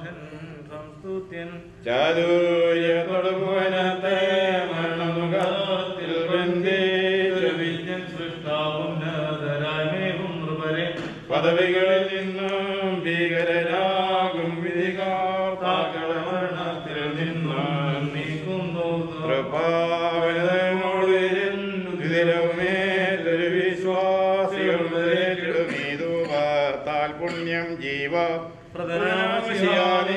ചാതുര്യ തൊടുഭുവനത്തെ മരണമുഖത്തിൽ ബന്ധിവിജ്ഞൻ സൃഷ്ടാവുന്നതരായ്മേവും നൃപരെ പദവികളിൽ നിന്നും ഭീകരരാകും വിധികാർത്താക്കളെ മരണത്തിൽ നിന്നും നീക്കുന്നു കൃപാവനോടുതിരവുമേതൊരു വിശ്വാസികളുടെ കിടുമീതുവാത്താൽ പുണ്യം ജീവ പ്രധാനമശിയാനി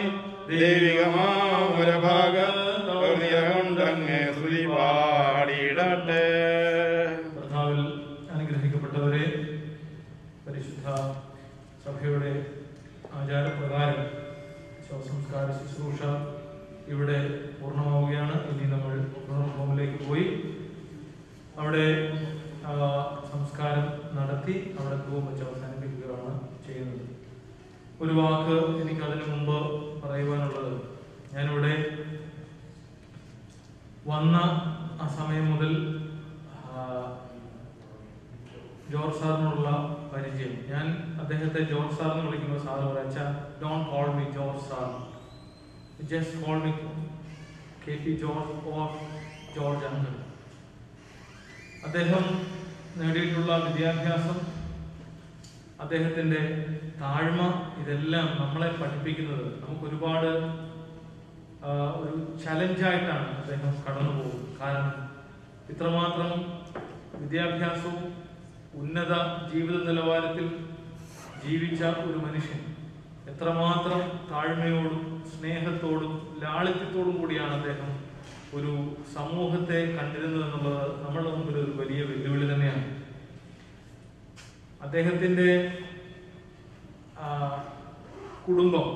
ദൈവികമാമുരഭാഗങ്ങ് സ്തുതിപാടിയിടട്ടെ.
കർത്താവിൽ അനുഗ്രഹിക്കപ്പെട്ടവരെ, പരിശുദ്ധ സഭയുടെ ആചാരപ്രകാരം ശവസംസ്കാര ശുശ്രൂഷ ഇവിടെ പൂർണ്ണമാവുകയാണ്. ഇനി നമ്മൾ ഹോമിലേക്ക് പോയി അവിടെ സംസ്കാരം നടത്തി അവിടെ ധൂപം വെച്ച് അവസാനിപ്പിക്കുകയാണ് ചെയ്യുന്നത്. ഒരു വാക്ക് എനിക്ക് അതിനു മുമ്പ് പറയുവാനുള്ളത്, ഞാനിവിടെ വന്ന ആ സമയം മുതൽ ജോർജ് സാറിനുള്ള പരിചയം, ഞാൻ അദ്ദേഹത്തെ ജോർജ് സാർ എന്ന് വിളിക്കുമ്പോൾ സാറ് പറയാ, don't call me George sir, just call me K.P.George or George uncle. അദ്ദേഹം നേടിയിട്ടുള്ള വിദ്യാഭ്യാസം, അദ്ദേഹത്തിൻ്റെ താഴ്മ, ഇതെല്ലാം നമ്മളെ പഠിപ്പിക്കുന്നത് നമുക്ക് ഒരുപാട് ഒരു ചലഞ്ചായിട്ടാണ് അദ്ദേഹം കടന്നു പോകുന്നത്. കാരണം ഇത്രമാത്രം വിദ്യാഭ്യാസവും ഉന്നത ജീവിത നിലവാരത്തിൽ ജീവിച്ച ഒരു മനുഷ്യൻ എത്രമാത്രം താഴ്മയോടും സ്നേഹത്തോടും ലാളിത്യത്തോടും കൂടിയാണ് അദ്ദേഹം ഒരു സമൂഹത്തെ കണ്ടിരുന്നത് എന്നുള്ളത് നമ്മളുടെ മുമ്പിൽ ഒരു വലിയ വെല്ലുവിളി തന്നെയാണ്. അദ്ദേഹത്തിൻ്റെ കുടുംബം,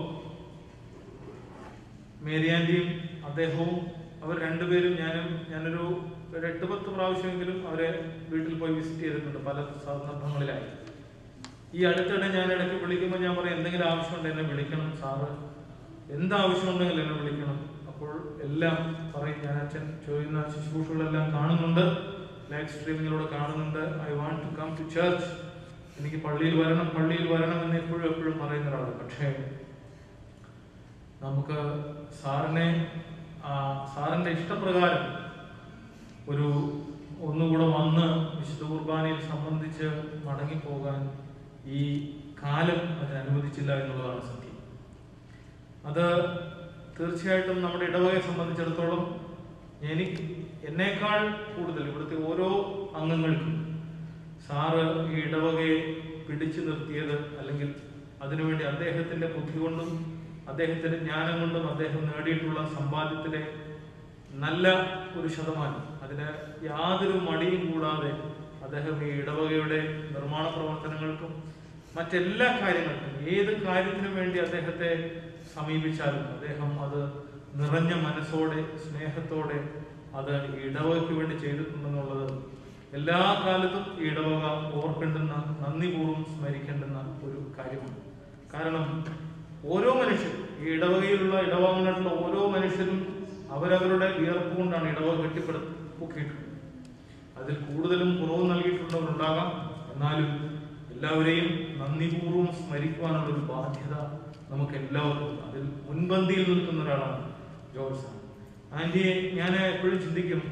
മേരിയാൻ്റെയും അദ്ദേഹവും, അവർ രണ്ടുപേരും ഞാനൊരു 8-10 പ്രാവശ്യമെങ്കിലും അവരെ വീട്ടിൽ പോയി വിസിറ്റ് ചെയ്തിട്ടുണ്ട് പല സന്ദർഭങ്ങളിലായി. ഈ അടുത്തിടെ ഞാൻ ഇടയ്ക്ക് വിളിക്കുമ്പോൾ ഞാൻ പറയും, എന്തെങ്കിലും ആവശ്യമുണ്ട് എന്നെ വിളിക്കണം സാറ്, എന്താവശ്യമുണ്ടെങ്കിലും എന്നെ വിളിക്കണം. അപ്പോൾ എല്ലാം പറയും, ഞാൻ അച്ഛൻ ചെയ്യുന്ന ശുശ്രൂഷകളെല്ലാം കാണുന്നുണ്ട്, ലൈവ് സ്ട്രീമിങ്ങിലൂടെ കാണുന്നുണ്ട്, I want to come to church, എനിക്ക് പള്ളിയിൽ വരണം എന്ന് എപ്പോഴും പറയുന്ന ഒരാളാണ്. പക്ഷേ നമുക്ക് സാറിൻ്റെ ഇഷ്ടപ്രകാരം ഒന്നുകൂടെ വന്ന് വിശുദ്ധ കുർബാനയിൽ സംബന്ധിച്ച് മടങ്ങിപ്പോകാൻ ഈ കാലം അതിനനുവദിച്ചില്ല എന്നുള്ളതാണ് സത്യം. അത് തീർച്ചയായിട്ടും നമ്മുടെ ഇടവകയെ സംബന്ധിച്ചിടത്തോളം എന്നേക്കാൾ കൂടുതൽ ഇവിടുത്തെ ഓരോ അംഗങ്ങൾക്കും സാറ് ഈ ഇടവകയെ പിടിച്ചു നിർത്തിയത്, അല്ലെങ്കിൽ അതിനുവേണ്ടി അദ്ദേഹത്തിൻ്റെ ബുദ്ധി കൊണ്ടും അദ്ദേഹത്തിൻ്റെ ജ്ഞാനം കൊണ്ടും അദ്ദേഹം നേടിയിട്ടുള്ള സമ്പാദ്യത്തിലെ നല്ല ഒരു ശതമാനം, അതിന് യാതൊരു മടിയും കൂടാതെ അദ്ദേഹം ഈ ഇടവകയുടെ നിർമ്മാണ പ്രവർത്തനങ്ങൾക്കും മറ്റെല്ലാ കാര്യങ്ങൾക്കും, ഏത് കാര്യത്തിനും വേണ്ടി അദ്ദേഹത്തെ സമീപിച്ചാലും അദ്ദേഹം അത് നിറഞ്ഞ മനസ്സോടെ സ്നേഹത്തോടെ അത് ഇടവകയ്ക്ക് വേണ്ടി ചെയ്തിട്ടുണ്ടെന്നുള്ളത് എല്ലാ കാലത്തും ഈ ഇടവക ഓർക്കേണ്ടുന്ന, നന്ദിപൂർവ്വം സ്മരിക്കേണ്ടുന്ന ഒരു കാര്യമാണ്. കാരണം ഓരോ മനുഷ്യരും, ഈ ഇടവകയിലുള്ള ഇടവകങ്ങളിലുള്ള ഓരോ മനുഷ്യരും അവരവരുടെ വിയർപ്പ് കൊണ്ടാണ് ഇടവക കെട്ടിപ്പടുക്കിയിട്ടുള്ളത്. അതിൽ കൂടുതലും കുറവ് നൽകിയിട്ടുള്ളവരുണ്ടാകാം. എന്നാലും എല്ലാവരെയും നന്ദിപൂർവ്വം സ്മരിക്കുവാനുള്ള ഒരു ബാധ്യത നമുക്ക് എല്ലാവർക്കും. അതിൽ മുൻപന്തിയിൽ നിൽക്കുന്ന ഒരാളാണ് ജോർജ് സാർ. ആൻറ്റിയെ ഞാൻ എപ്പോഴും ചിന്തിക്കും,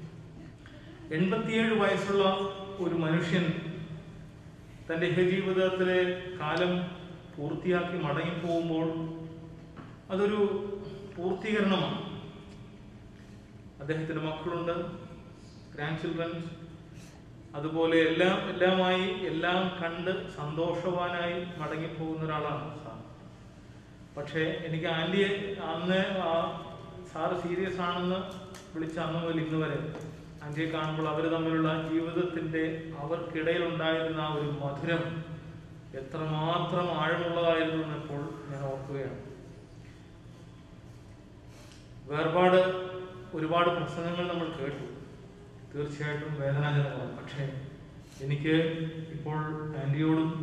87 വയസ്സുള്ള ഒരു മനുഷ്യൻ തൻ്റെ ജീവിതത്തിലെ കാലം പൂർത്തിയാക്കി മടങ്ങിപ്പോകുമ്പോൾ അതൊരു പൂർത്തീകരണമാണ്. അദ്ദേഹത്തിന് മക്കളുണ്ട്, ഗ്രാൻഡ് ചിൽഡ്രൻസ്, അതുപോലെ എല്ലാമായി എല്ലാം കണ്ട് സന്തോഷവാനായി മടങ്ങിപ്പോകുന്ന ഒരാളാണ് സാർ. പക്ഷേ എനിക്ക് ആൻറ്റിയെ അന്ന് സാറ് സീരിയസ് ആണെന്ന് വിളിച്ച അന്ന് മുതൽ ഇന്ന് വരെ ആൻറ്റിയെ കാണുമ്പോൾ അവർ തമ്മിലുള്ള ജീവിതത്തിൻ്റെ അവർക്കിടയിലുണ്ടായിരുന്ന ആ ഒരു മധുരം എത്രമാത്രം ആഴമുള്ളതായിരുന്നു എന്നപ്പോൾ ഞാൻ ഓർക്കുകയാണ്. വേർപാട് ഒരുപാട് പ്രസംഗങ്ങൾ നമ്മൾ കേട്ടു, തീർച്ചയായിട്ടും വേദനാജനകമാണ്. പക്ഷേ എനിക്ക് ഇപ്പോൾ ആൻറ്റിയോടും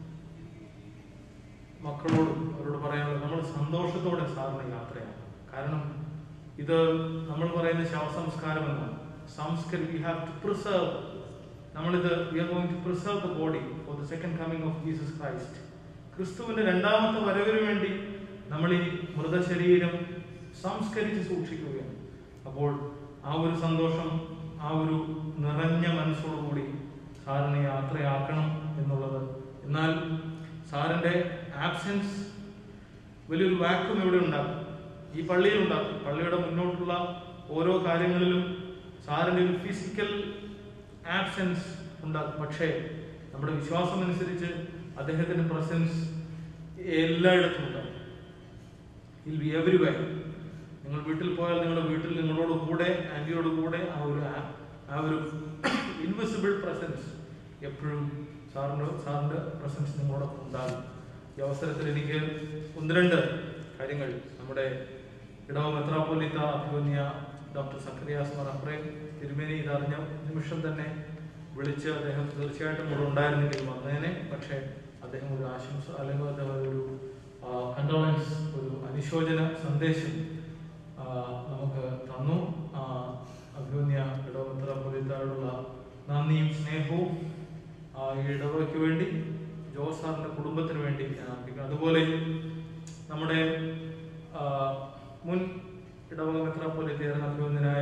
മക്കളോടും അവരോട് പറയാനുള്ളത്, നമ്മൾ സന്തോഷത്തോടെ സാറിന് യാത്രയാണ്. കാരണം ഇത് നമ്മൾ പറയുന്ന ശവസംസ്കാരം എന്നാണ്. വി ഹാവ് ടു പ്രിസർവ്, നമ്മളിത് we are going to preserve the body for the second coming of Jesus Christ. ക്രിസ്തുവിന്റെ രണ്ടാമത്തെ വരവിന് വേണ്ടി നമ്മൾ ഈ മൃതശരീരം സംസ്കരിച്ച് സൂക്ഷിക്കുകയാണ്. അപ്പോൾ ആ ഒരു സന്തോഷം, ആ ഒരു നിറഞ്ഞ മനസ്സോടുകൂടി സാറിനെ യാത്രയാക്കണം എന്നുള്ളത്. എന്നാൽ സാറിൻ്റെ ആബ്സെൻസ് വലിയൊരു വാക്വം ഇവിടെ ഉണ്ടാകും, ഈ പള്ളിയിൽ ഉണ്ടാകും. പള്ളിയുടെ മുന്നോട്ടുള്ള ഓരോ കാര്യങ്ങളിലും സാറിൻ്റെ ഒരു ഫിസിക്കൽ ആബ്സെൻസ് ഉണ്ടാകും. പക്ഷേ നമ്മുടെ വിശ്വാസം അനുസരിച്ച് അദ്ദേഹത്തിൻ്റെ പ്രസൻസ് എല്ലായിടത്തും ഉണ്ടാകും. Will be everywhere. നിങ്ങൾ വീട്ടിൽ പോയാൽ നിങ്ങളുടെ വീട്ടിൽ നിങ്ങളോട് കൂടെ, ആൻറ്റിയോട് കൂടെ ആ ഒരു ഇൻവിസിബിൾ പ്രസൻസ് എപ്പോഴും സാറിൻ്റെ പ്രസൻസ് നിങ്ങളോടൊപ്പം ഉണ്ടാകും. ഈ അവസരത്തിൽ എനിക്ക് 1-2 കാര്യങ്ങൾ നമ്മുടെ ഇടവക മെത്രാപ്പോലീത്ത അഭിമന്യ ഡോക്ടർ സക്കറിയാസ് മാർ അബ്രഹാം തിരുമേനി ഇതറിഞ്ഞ നിമിഷം തന്നെ വിളിച്ച്, അദ്ദേഹം തീർച്ചയായിട്ടും ഇവിടെ ഉണ്ടായിരുന്നെങ്കിൽ വന്നേനെ. പക്ഷേ അദ്ദേഹം ഒരു ആശംസ അല്ലെങ്കിൽ അദ്ദേഹം ഒരു കണ്ടോളൻസ്, ഒരു അനുശോചന സന്ദേശം നമുക്ക് തന്നു. അഭിമന്യ ഇടവക മെത്രാപ്പോലീത്തയോടുള്ള നന്ദിയും സ്നേഹവും ഈ ഇടവകയ്ക്ക് വേണ്ടി, ജോസ് സാറിൻ്റെ കുടുംബത്തിന് വേണ്ടി ഞാൻ അർപ്പിക്കുന്നു. അതുപോലെ നമ്മുടെ മുൻ ഇടവക മെത്രാപ്പോലീത്തയായിരുന്ന അഭിമന്യനായ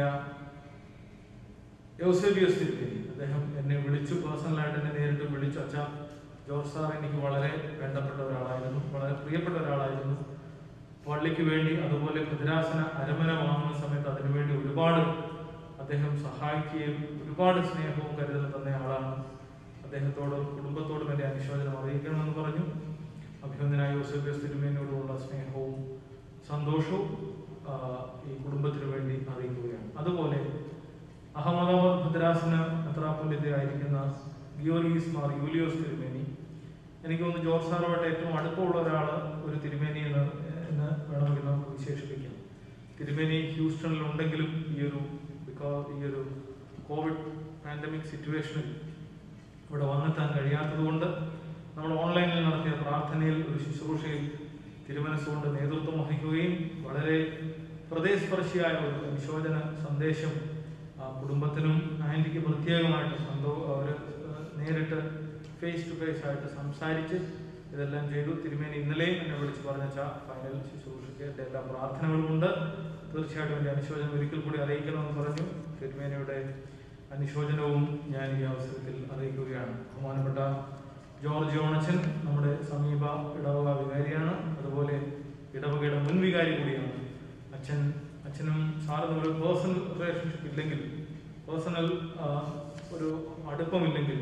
യോസേബിയോസ് തിരുമേനി, അദ്ദേഹം എന്നെ വിളിച്ചു, പേഴ്സണലായിട്ട് എന്നെ നേരിട്ട് വിളിച്ചു. അച്ഛാ, ജോർജ് സാർ എനിക്ക് വളരെ വേണ്ടപ്പെട്ട ഒരാളായിരുന്നു, വളരെ പ്രിയപ്പെട്ട ഒരാളായിരുന്നു. പള്ളിക്ക് വേണ്ടി, അതുപോലെ ഭദ്രാസന അരമന വാങ്ങുന്ന സമയത്ത് അതിനുവേണ്ടി ഒരുപാട് അദ്ദേഹം സഹായിക്കുകയും ഒരുപാട് സ്നേഹവും കരുതലും തന്ന ആളാണ്. അദ്ദേഹത്തോടും കുടുംബത്തോടും എൻ്റെ അനുശോചനം അറിയിക്കണമെന്ന് പറഞ്ഞു. അഭിനന്ദനായ യോസേബിയോസ് തിരുമേനിയോടുള്ള സ്നേഹവും സന്തോഷവും ഈ കുടുംബത്തിന് വേണ്ടി അറിയിക്കുകയാണ്. അതുപോലെ അഹമ്മദാബാദ് ഭദ്രാസന മെത്രാപ്പൊലീത്തയായിരിക്കുന്ന ഗിയോർഗീസ് മാർ യൂലിയോസ് തിരുമേനി, എനിക്ക് തോന്നുന്നു ജോർജ് സാറുമായിട്ട് ഏറ്റവും അടുപ്പമുള്ള ഒരാൾ, ഒരു തിരുമേനി എന്ന് വേണമെങ്കിൽ നമുക്ക് വിശേഷിപ്പിക്കാം. തിരുമേനി ഹ്യൂസ്റ്റണിലുണ്ടെങ്കിലും ഈ ഒരു കോവിഡ് പാൻഡമിക് സിറ്റുവേഷനിൽ ഇവിടെ വന്നെത്താൻ കഴിയാത്തത് കൊണ്ട് നമ്മൾ ഓൺലൈനിൽ നടത്തിയ പ്രാർത്ഥനയിൽ ഒരു ശുശ്രൂഷയിൽ തിരുമനസ്സുകൊണ്ട് നേതൃത്വം വഹിക്കുകയും വളരെ ഹൃദയസ്പർശിയായ ഒരു അനുശോചന സന്ദേശം കുടുംബത്തിനും ആൻറ്റിക്ക് പ്രത്യേകമായിട്ട് അവർ നേരിട്ട് ഫേസ് ടു ഫേസ് ആയിട്ട് സംസാരിച്ച് ഇതെല്ലാം ചെയ്തു. തിരുമേനി ഇന്നലെയും എന്നെ വിളിച്ച് പറഞ്ഞ ഫൈനൽ ശുശ്രൂഷയ്ക്ക് എൻ്റെ എല്ലാ പ്രാർത്ഥനകളുമുണ്ട്, തീർച്ചയായിട്ടും എൻ്റെ അനുശോചനം ഒരിക്കൽ കൂടി അറിയിക്കണമെന്ന് പറഞ്ഞു. തിരുമേനിയുടെ അനുശോചനവും ഞാൻ ഈ അവസരത്തിൽ അറിയിക്കുകയാണ്. ബഹുമാനപ്പെട്ട ജോർജ് ജോണച്ചൻ നമ്മുടെ സമീപ ഇടവക വികാരിയാണ്, അതുപോലെ ഇടവകയുടെ മുൻ വികാരി കൂടിയാണ്. അച്ഛനും സാറും ഒരു പേഴ്സണൽ റിലേഷൻഷിപ്പ് ഇല്ലെങ്കിൽ, പേഴ്സണൽ ഒരു അടുപ്പമില്ലെങ്കിൽ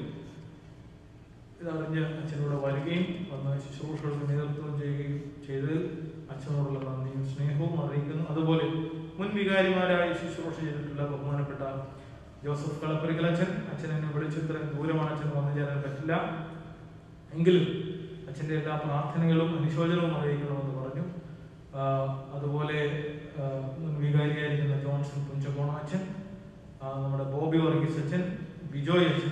ഇതറിഞ്ഞ് അച്ഛനോട് വരികയും വന്ന് ശുശ്രൂഷകൾക്ക് നേതൃത്വം ചെയ്യുകയും ചെയ്തതിൽ അച്ഛനോടുള്ള നന്ദിയും സ്നേഹവും അറിയിക്കുന്നു. അതുപോലെ മുൻ വികാരിമാരായി ശുശ്രൂഷ ചെയ്തിട്ടുള്ള ബഹുമാനപ്പെട്ട ജോസഫ് കളപ്പുരക്കൽ അച്ഛൻ എന്നെ വിളിച്ച് ഇത്രയും ദൂരമാണ് അച്ഛൻ വന്നു ചേരാൻ പറ്റില്ല എങ്കിലും അച്ഛൻ്റെ എല്ലാ പ്രാർത്ഥനകളും അനുശോചനവും അറിയിക്കണമെന്ന് പറഞ്ഞു. അതുപോലെ വികാരിയായിരിക്കുന്ന ജോൺസൺ പുഞ്ചക്കോണം അച്ഛൻ, നമ്മുടെ ബോബി വർഗീസ് അച്ഛൻ, ബിജോയ് അച്ഛൻ,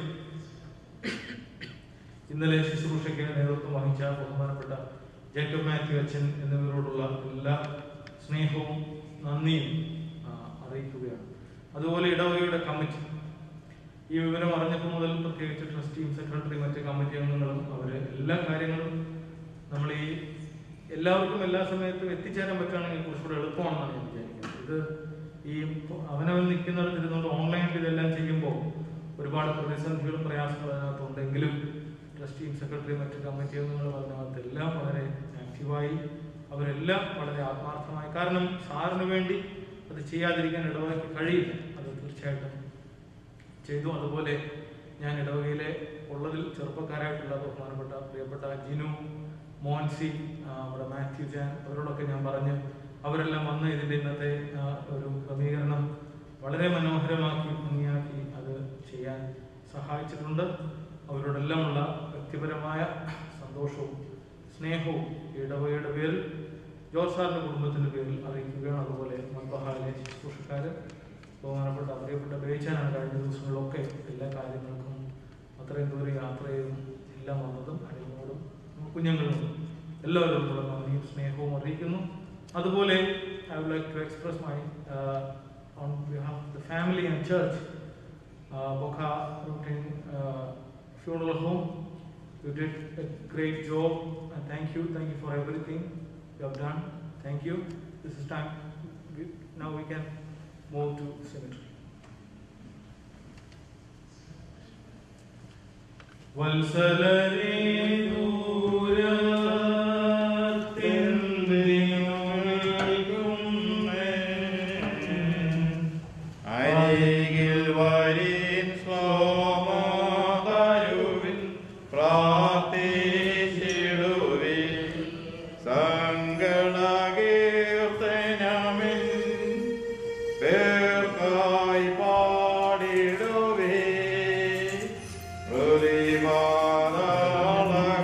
ഇന്നലെ ശുശ്രൂഷയ്ക്ക് നേതൃത്വം വഹിച്ച ബഹുമാനപ്പെട്ട ജേക്കബ് മാത്യു അച്ഛൻ എന്നിവരോടുള്ള എല്ലാ സ്നേഹവും നന്ദിയും അറിയിക്കുകയാണ്. അതുപോലെ ഇടവകയുടെ കമ്മിറ്റി, ഈ വിവരം അറിഞ്ഞപ്പോൾ മുതൽ പ്രത്യേകിച്ച് ട്രസ്റ്റിയും സെക്രട്ടറി മറ്റ് കമ്മിറ്റി അംഗങ്ങളും അവര് എല്ലാ കാര്യങ്ങളും നമ്മൾ ഈ എല്ലാവർക്കും എല്ലാ സമയത്തും എത്തിച്ചേരാൻ പറ്റുകയാണെങ്കിൽ കുറച്ചുകൂടെ എളുപ്പമാണെന്നാണ് ഞാൻ വിചാരിക്കുന്നത്. ഇത് ഈ അവനവൻ നിൽക്കുന്നിടത്ത് ഇരുന്നുകൊണ്ട് ഓൺലൈനിൽ ഇതെല്ലാം ചെയ്യുമ്പോൾ ഒരുപാട് പ്രതിസന്ധികളും പ്രയാസങ്ങളും അതിനകത്തുണ്ടെങ്കിലും ട്രസ്റ്റിയും സെക്രട്ടറിയും മറ്റ് കമ്മിറ്റി അംഗങ്ങളും അതിനകത്തെല്ലാം വളരെ ആക്റ്റീവായി, അവരെല്ലാം വളരെ ആത്മാർത്ഥമായി. കാരണം സാറിന് വേണ്ടി അത് ചെയ്യാതിരിക്കാൻ ഇടവകയ്ക്ക് കഴിയില്ല, അത് തീർച്ചയായിട്ടും ചെയ്തു. അതുപോലെ ഞാൻ ഇടവകയിലെ ഉള്ളതിൽ ചെറുപ്പക്കാരായിട്ടുള്ള ബഹുമാനപ്പെട്ട പ്രിയപ്പെട്ട ജിനു, മോൻസി, നമ്മുടെ മാത്യു ജാൻ, അവരോടൊക്കെ ഞാൻ പറഞ്ഞ് അവരെല്ലാം വന്ന് ഇതിൻ്റെ ഇന്നത്തെ ഒരു ക്രമീകരണം വളരെ മനോഹരമാക്കി ഭംഗിയാക്കി അത് ചെയ്യാൻ സഹായിച്ചിട്ടുണ്ട്. അവരോടെല്ലാമുള്ള വ്യക്തിപരമായ സന്തോഷവും സ്നേഹവും ഇടവകയുടെ പേരിൽ ജോർജ് സാറിൻ്റെ കുടുംബത്തിൻ്റെ പേരിൽ അറിയിക്കുകയാണ്. അതുപോലെ മൺബഹാലിലെ ശുശ്രൂഷക്കാർ, ബഹുമാനപ്പെട്ട പ്രിയപ്പെട്ട ബേച്ചാനാണ് കഴിഞ്ഞ ദിവസങ്ങളിലൊക്കെ എല്ലാ കാര്യങ്ങൾക്കും അത്രയും ദൂരം യാത്ര ചെയ്തും എല്ലാം വന്നതും അടിമോടും കുഞ്ഞുങ്ങളും എല്ലാവരോടുള്ള നന്ദിയും സ്നേഹവും അറിയിക്കുന്നു. അതുപോലെ I would like to express my on behalf of the family and church, Boca Routine Funeral Home. You did a great job and thank you for everything you have done. Thank you. This is time. Now we can move to cemetery. Valsalare dura
Holy Father,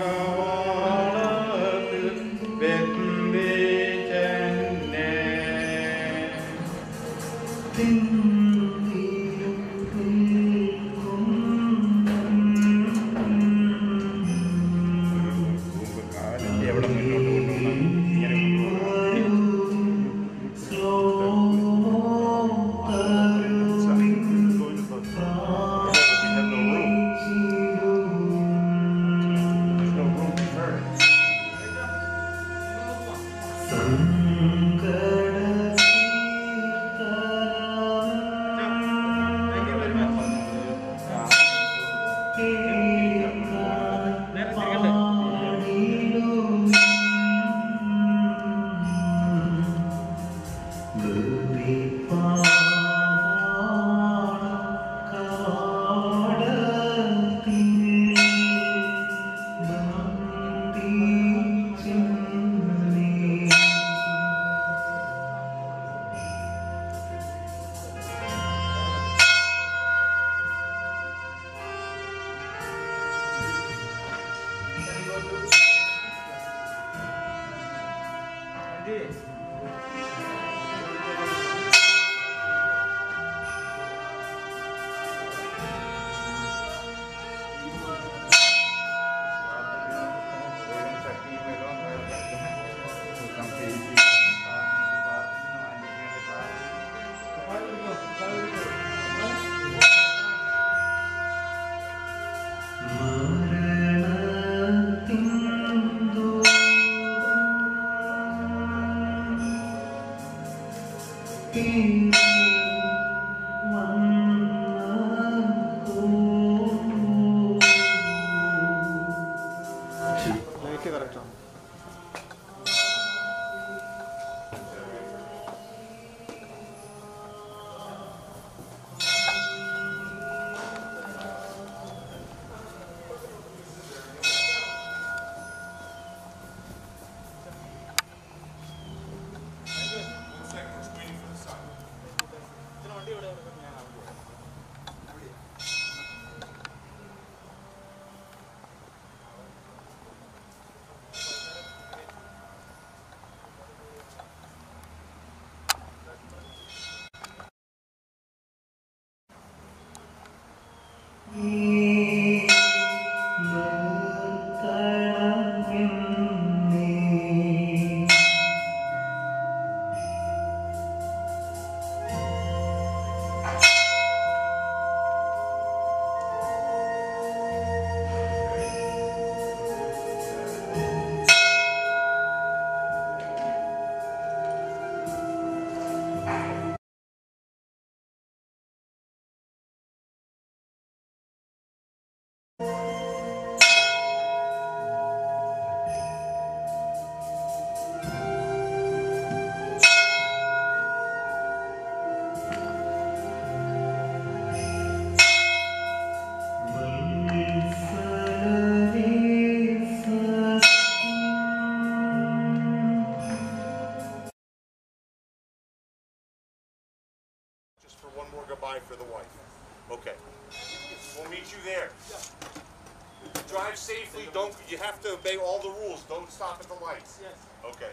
Just for one more goodbye for the wife. Okay. We'll meet you there. Drive safely. Don't. You have to obey all the rules. Don't stop at the lights. Yes. Okay.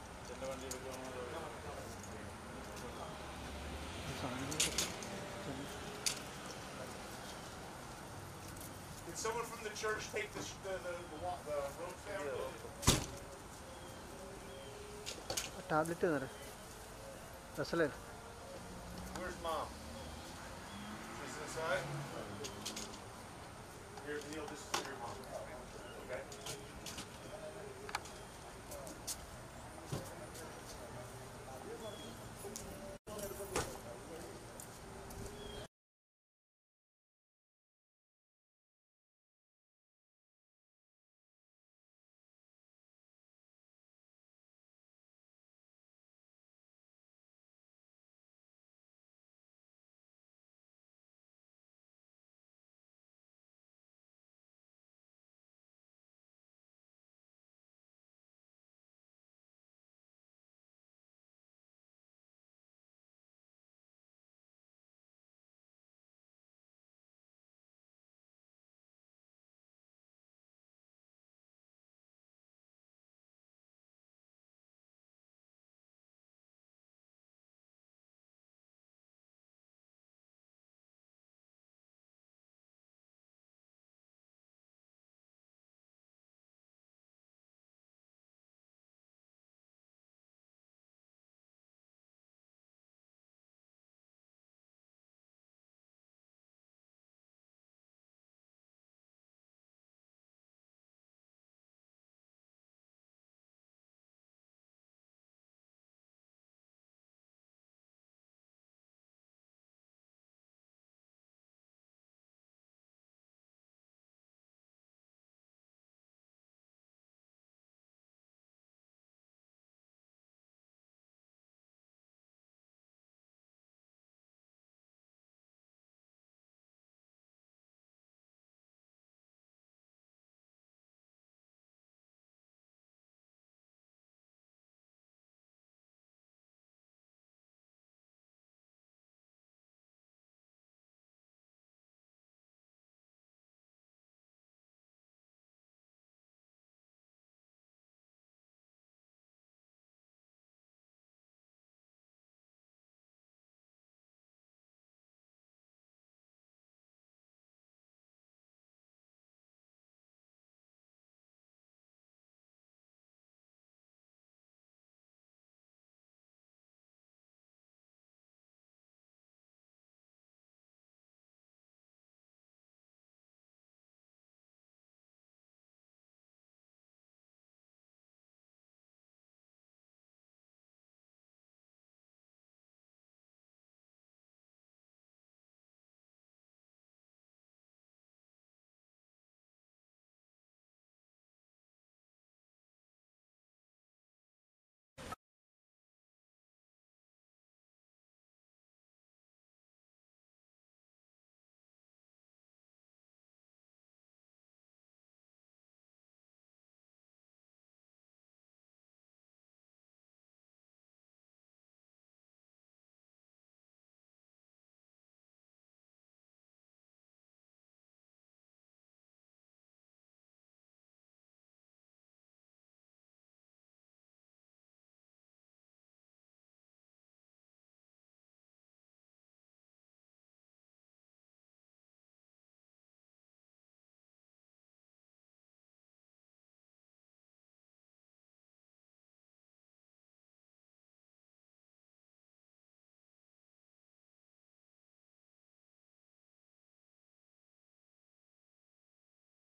Did someone from the church take the ropes down?
Tablet തരാം റസലേ
Where's mom? She's inside. Here's Neil. This is for your mom. Okay.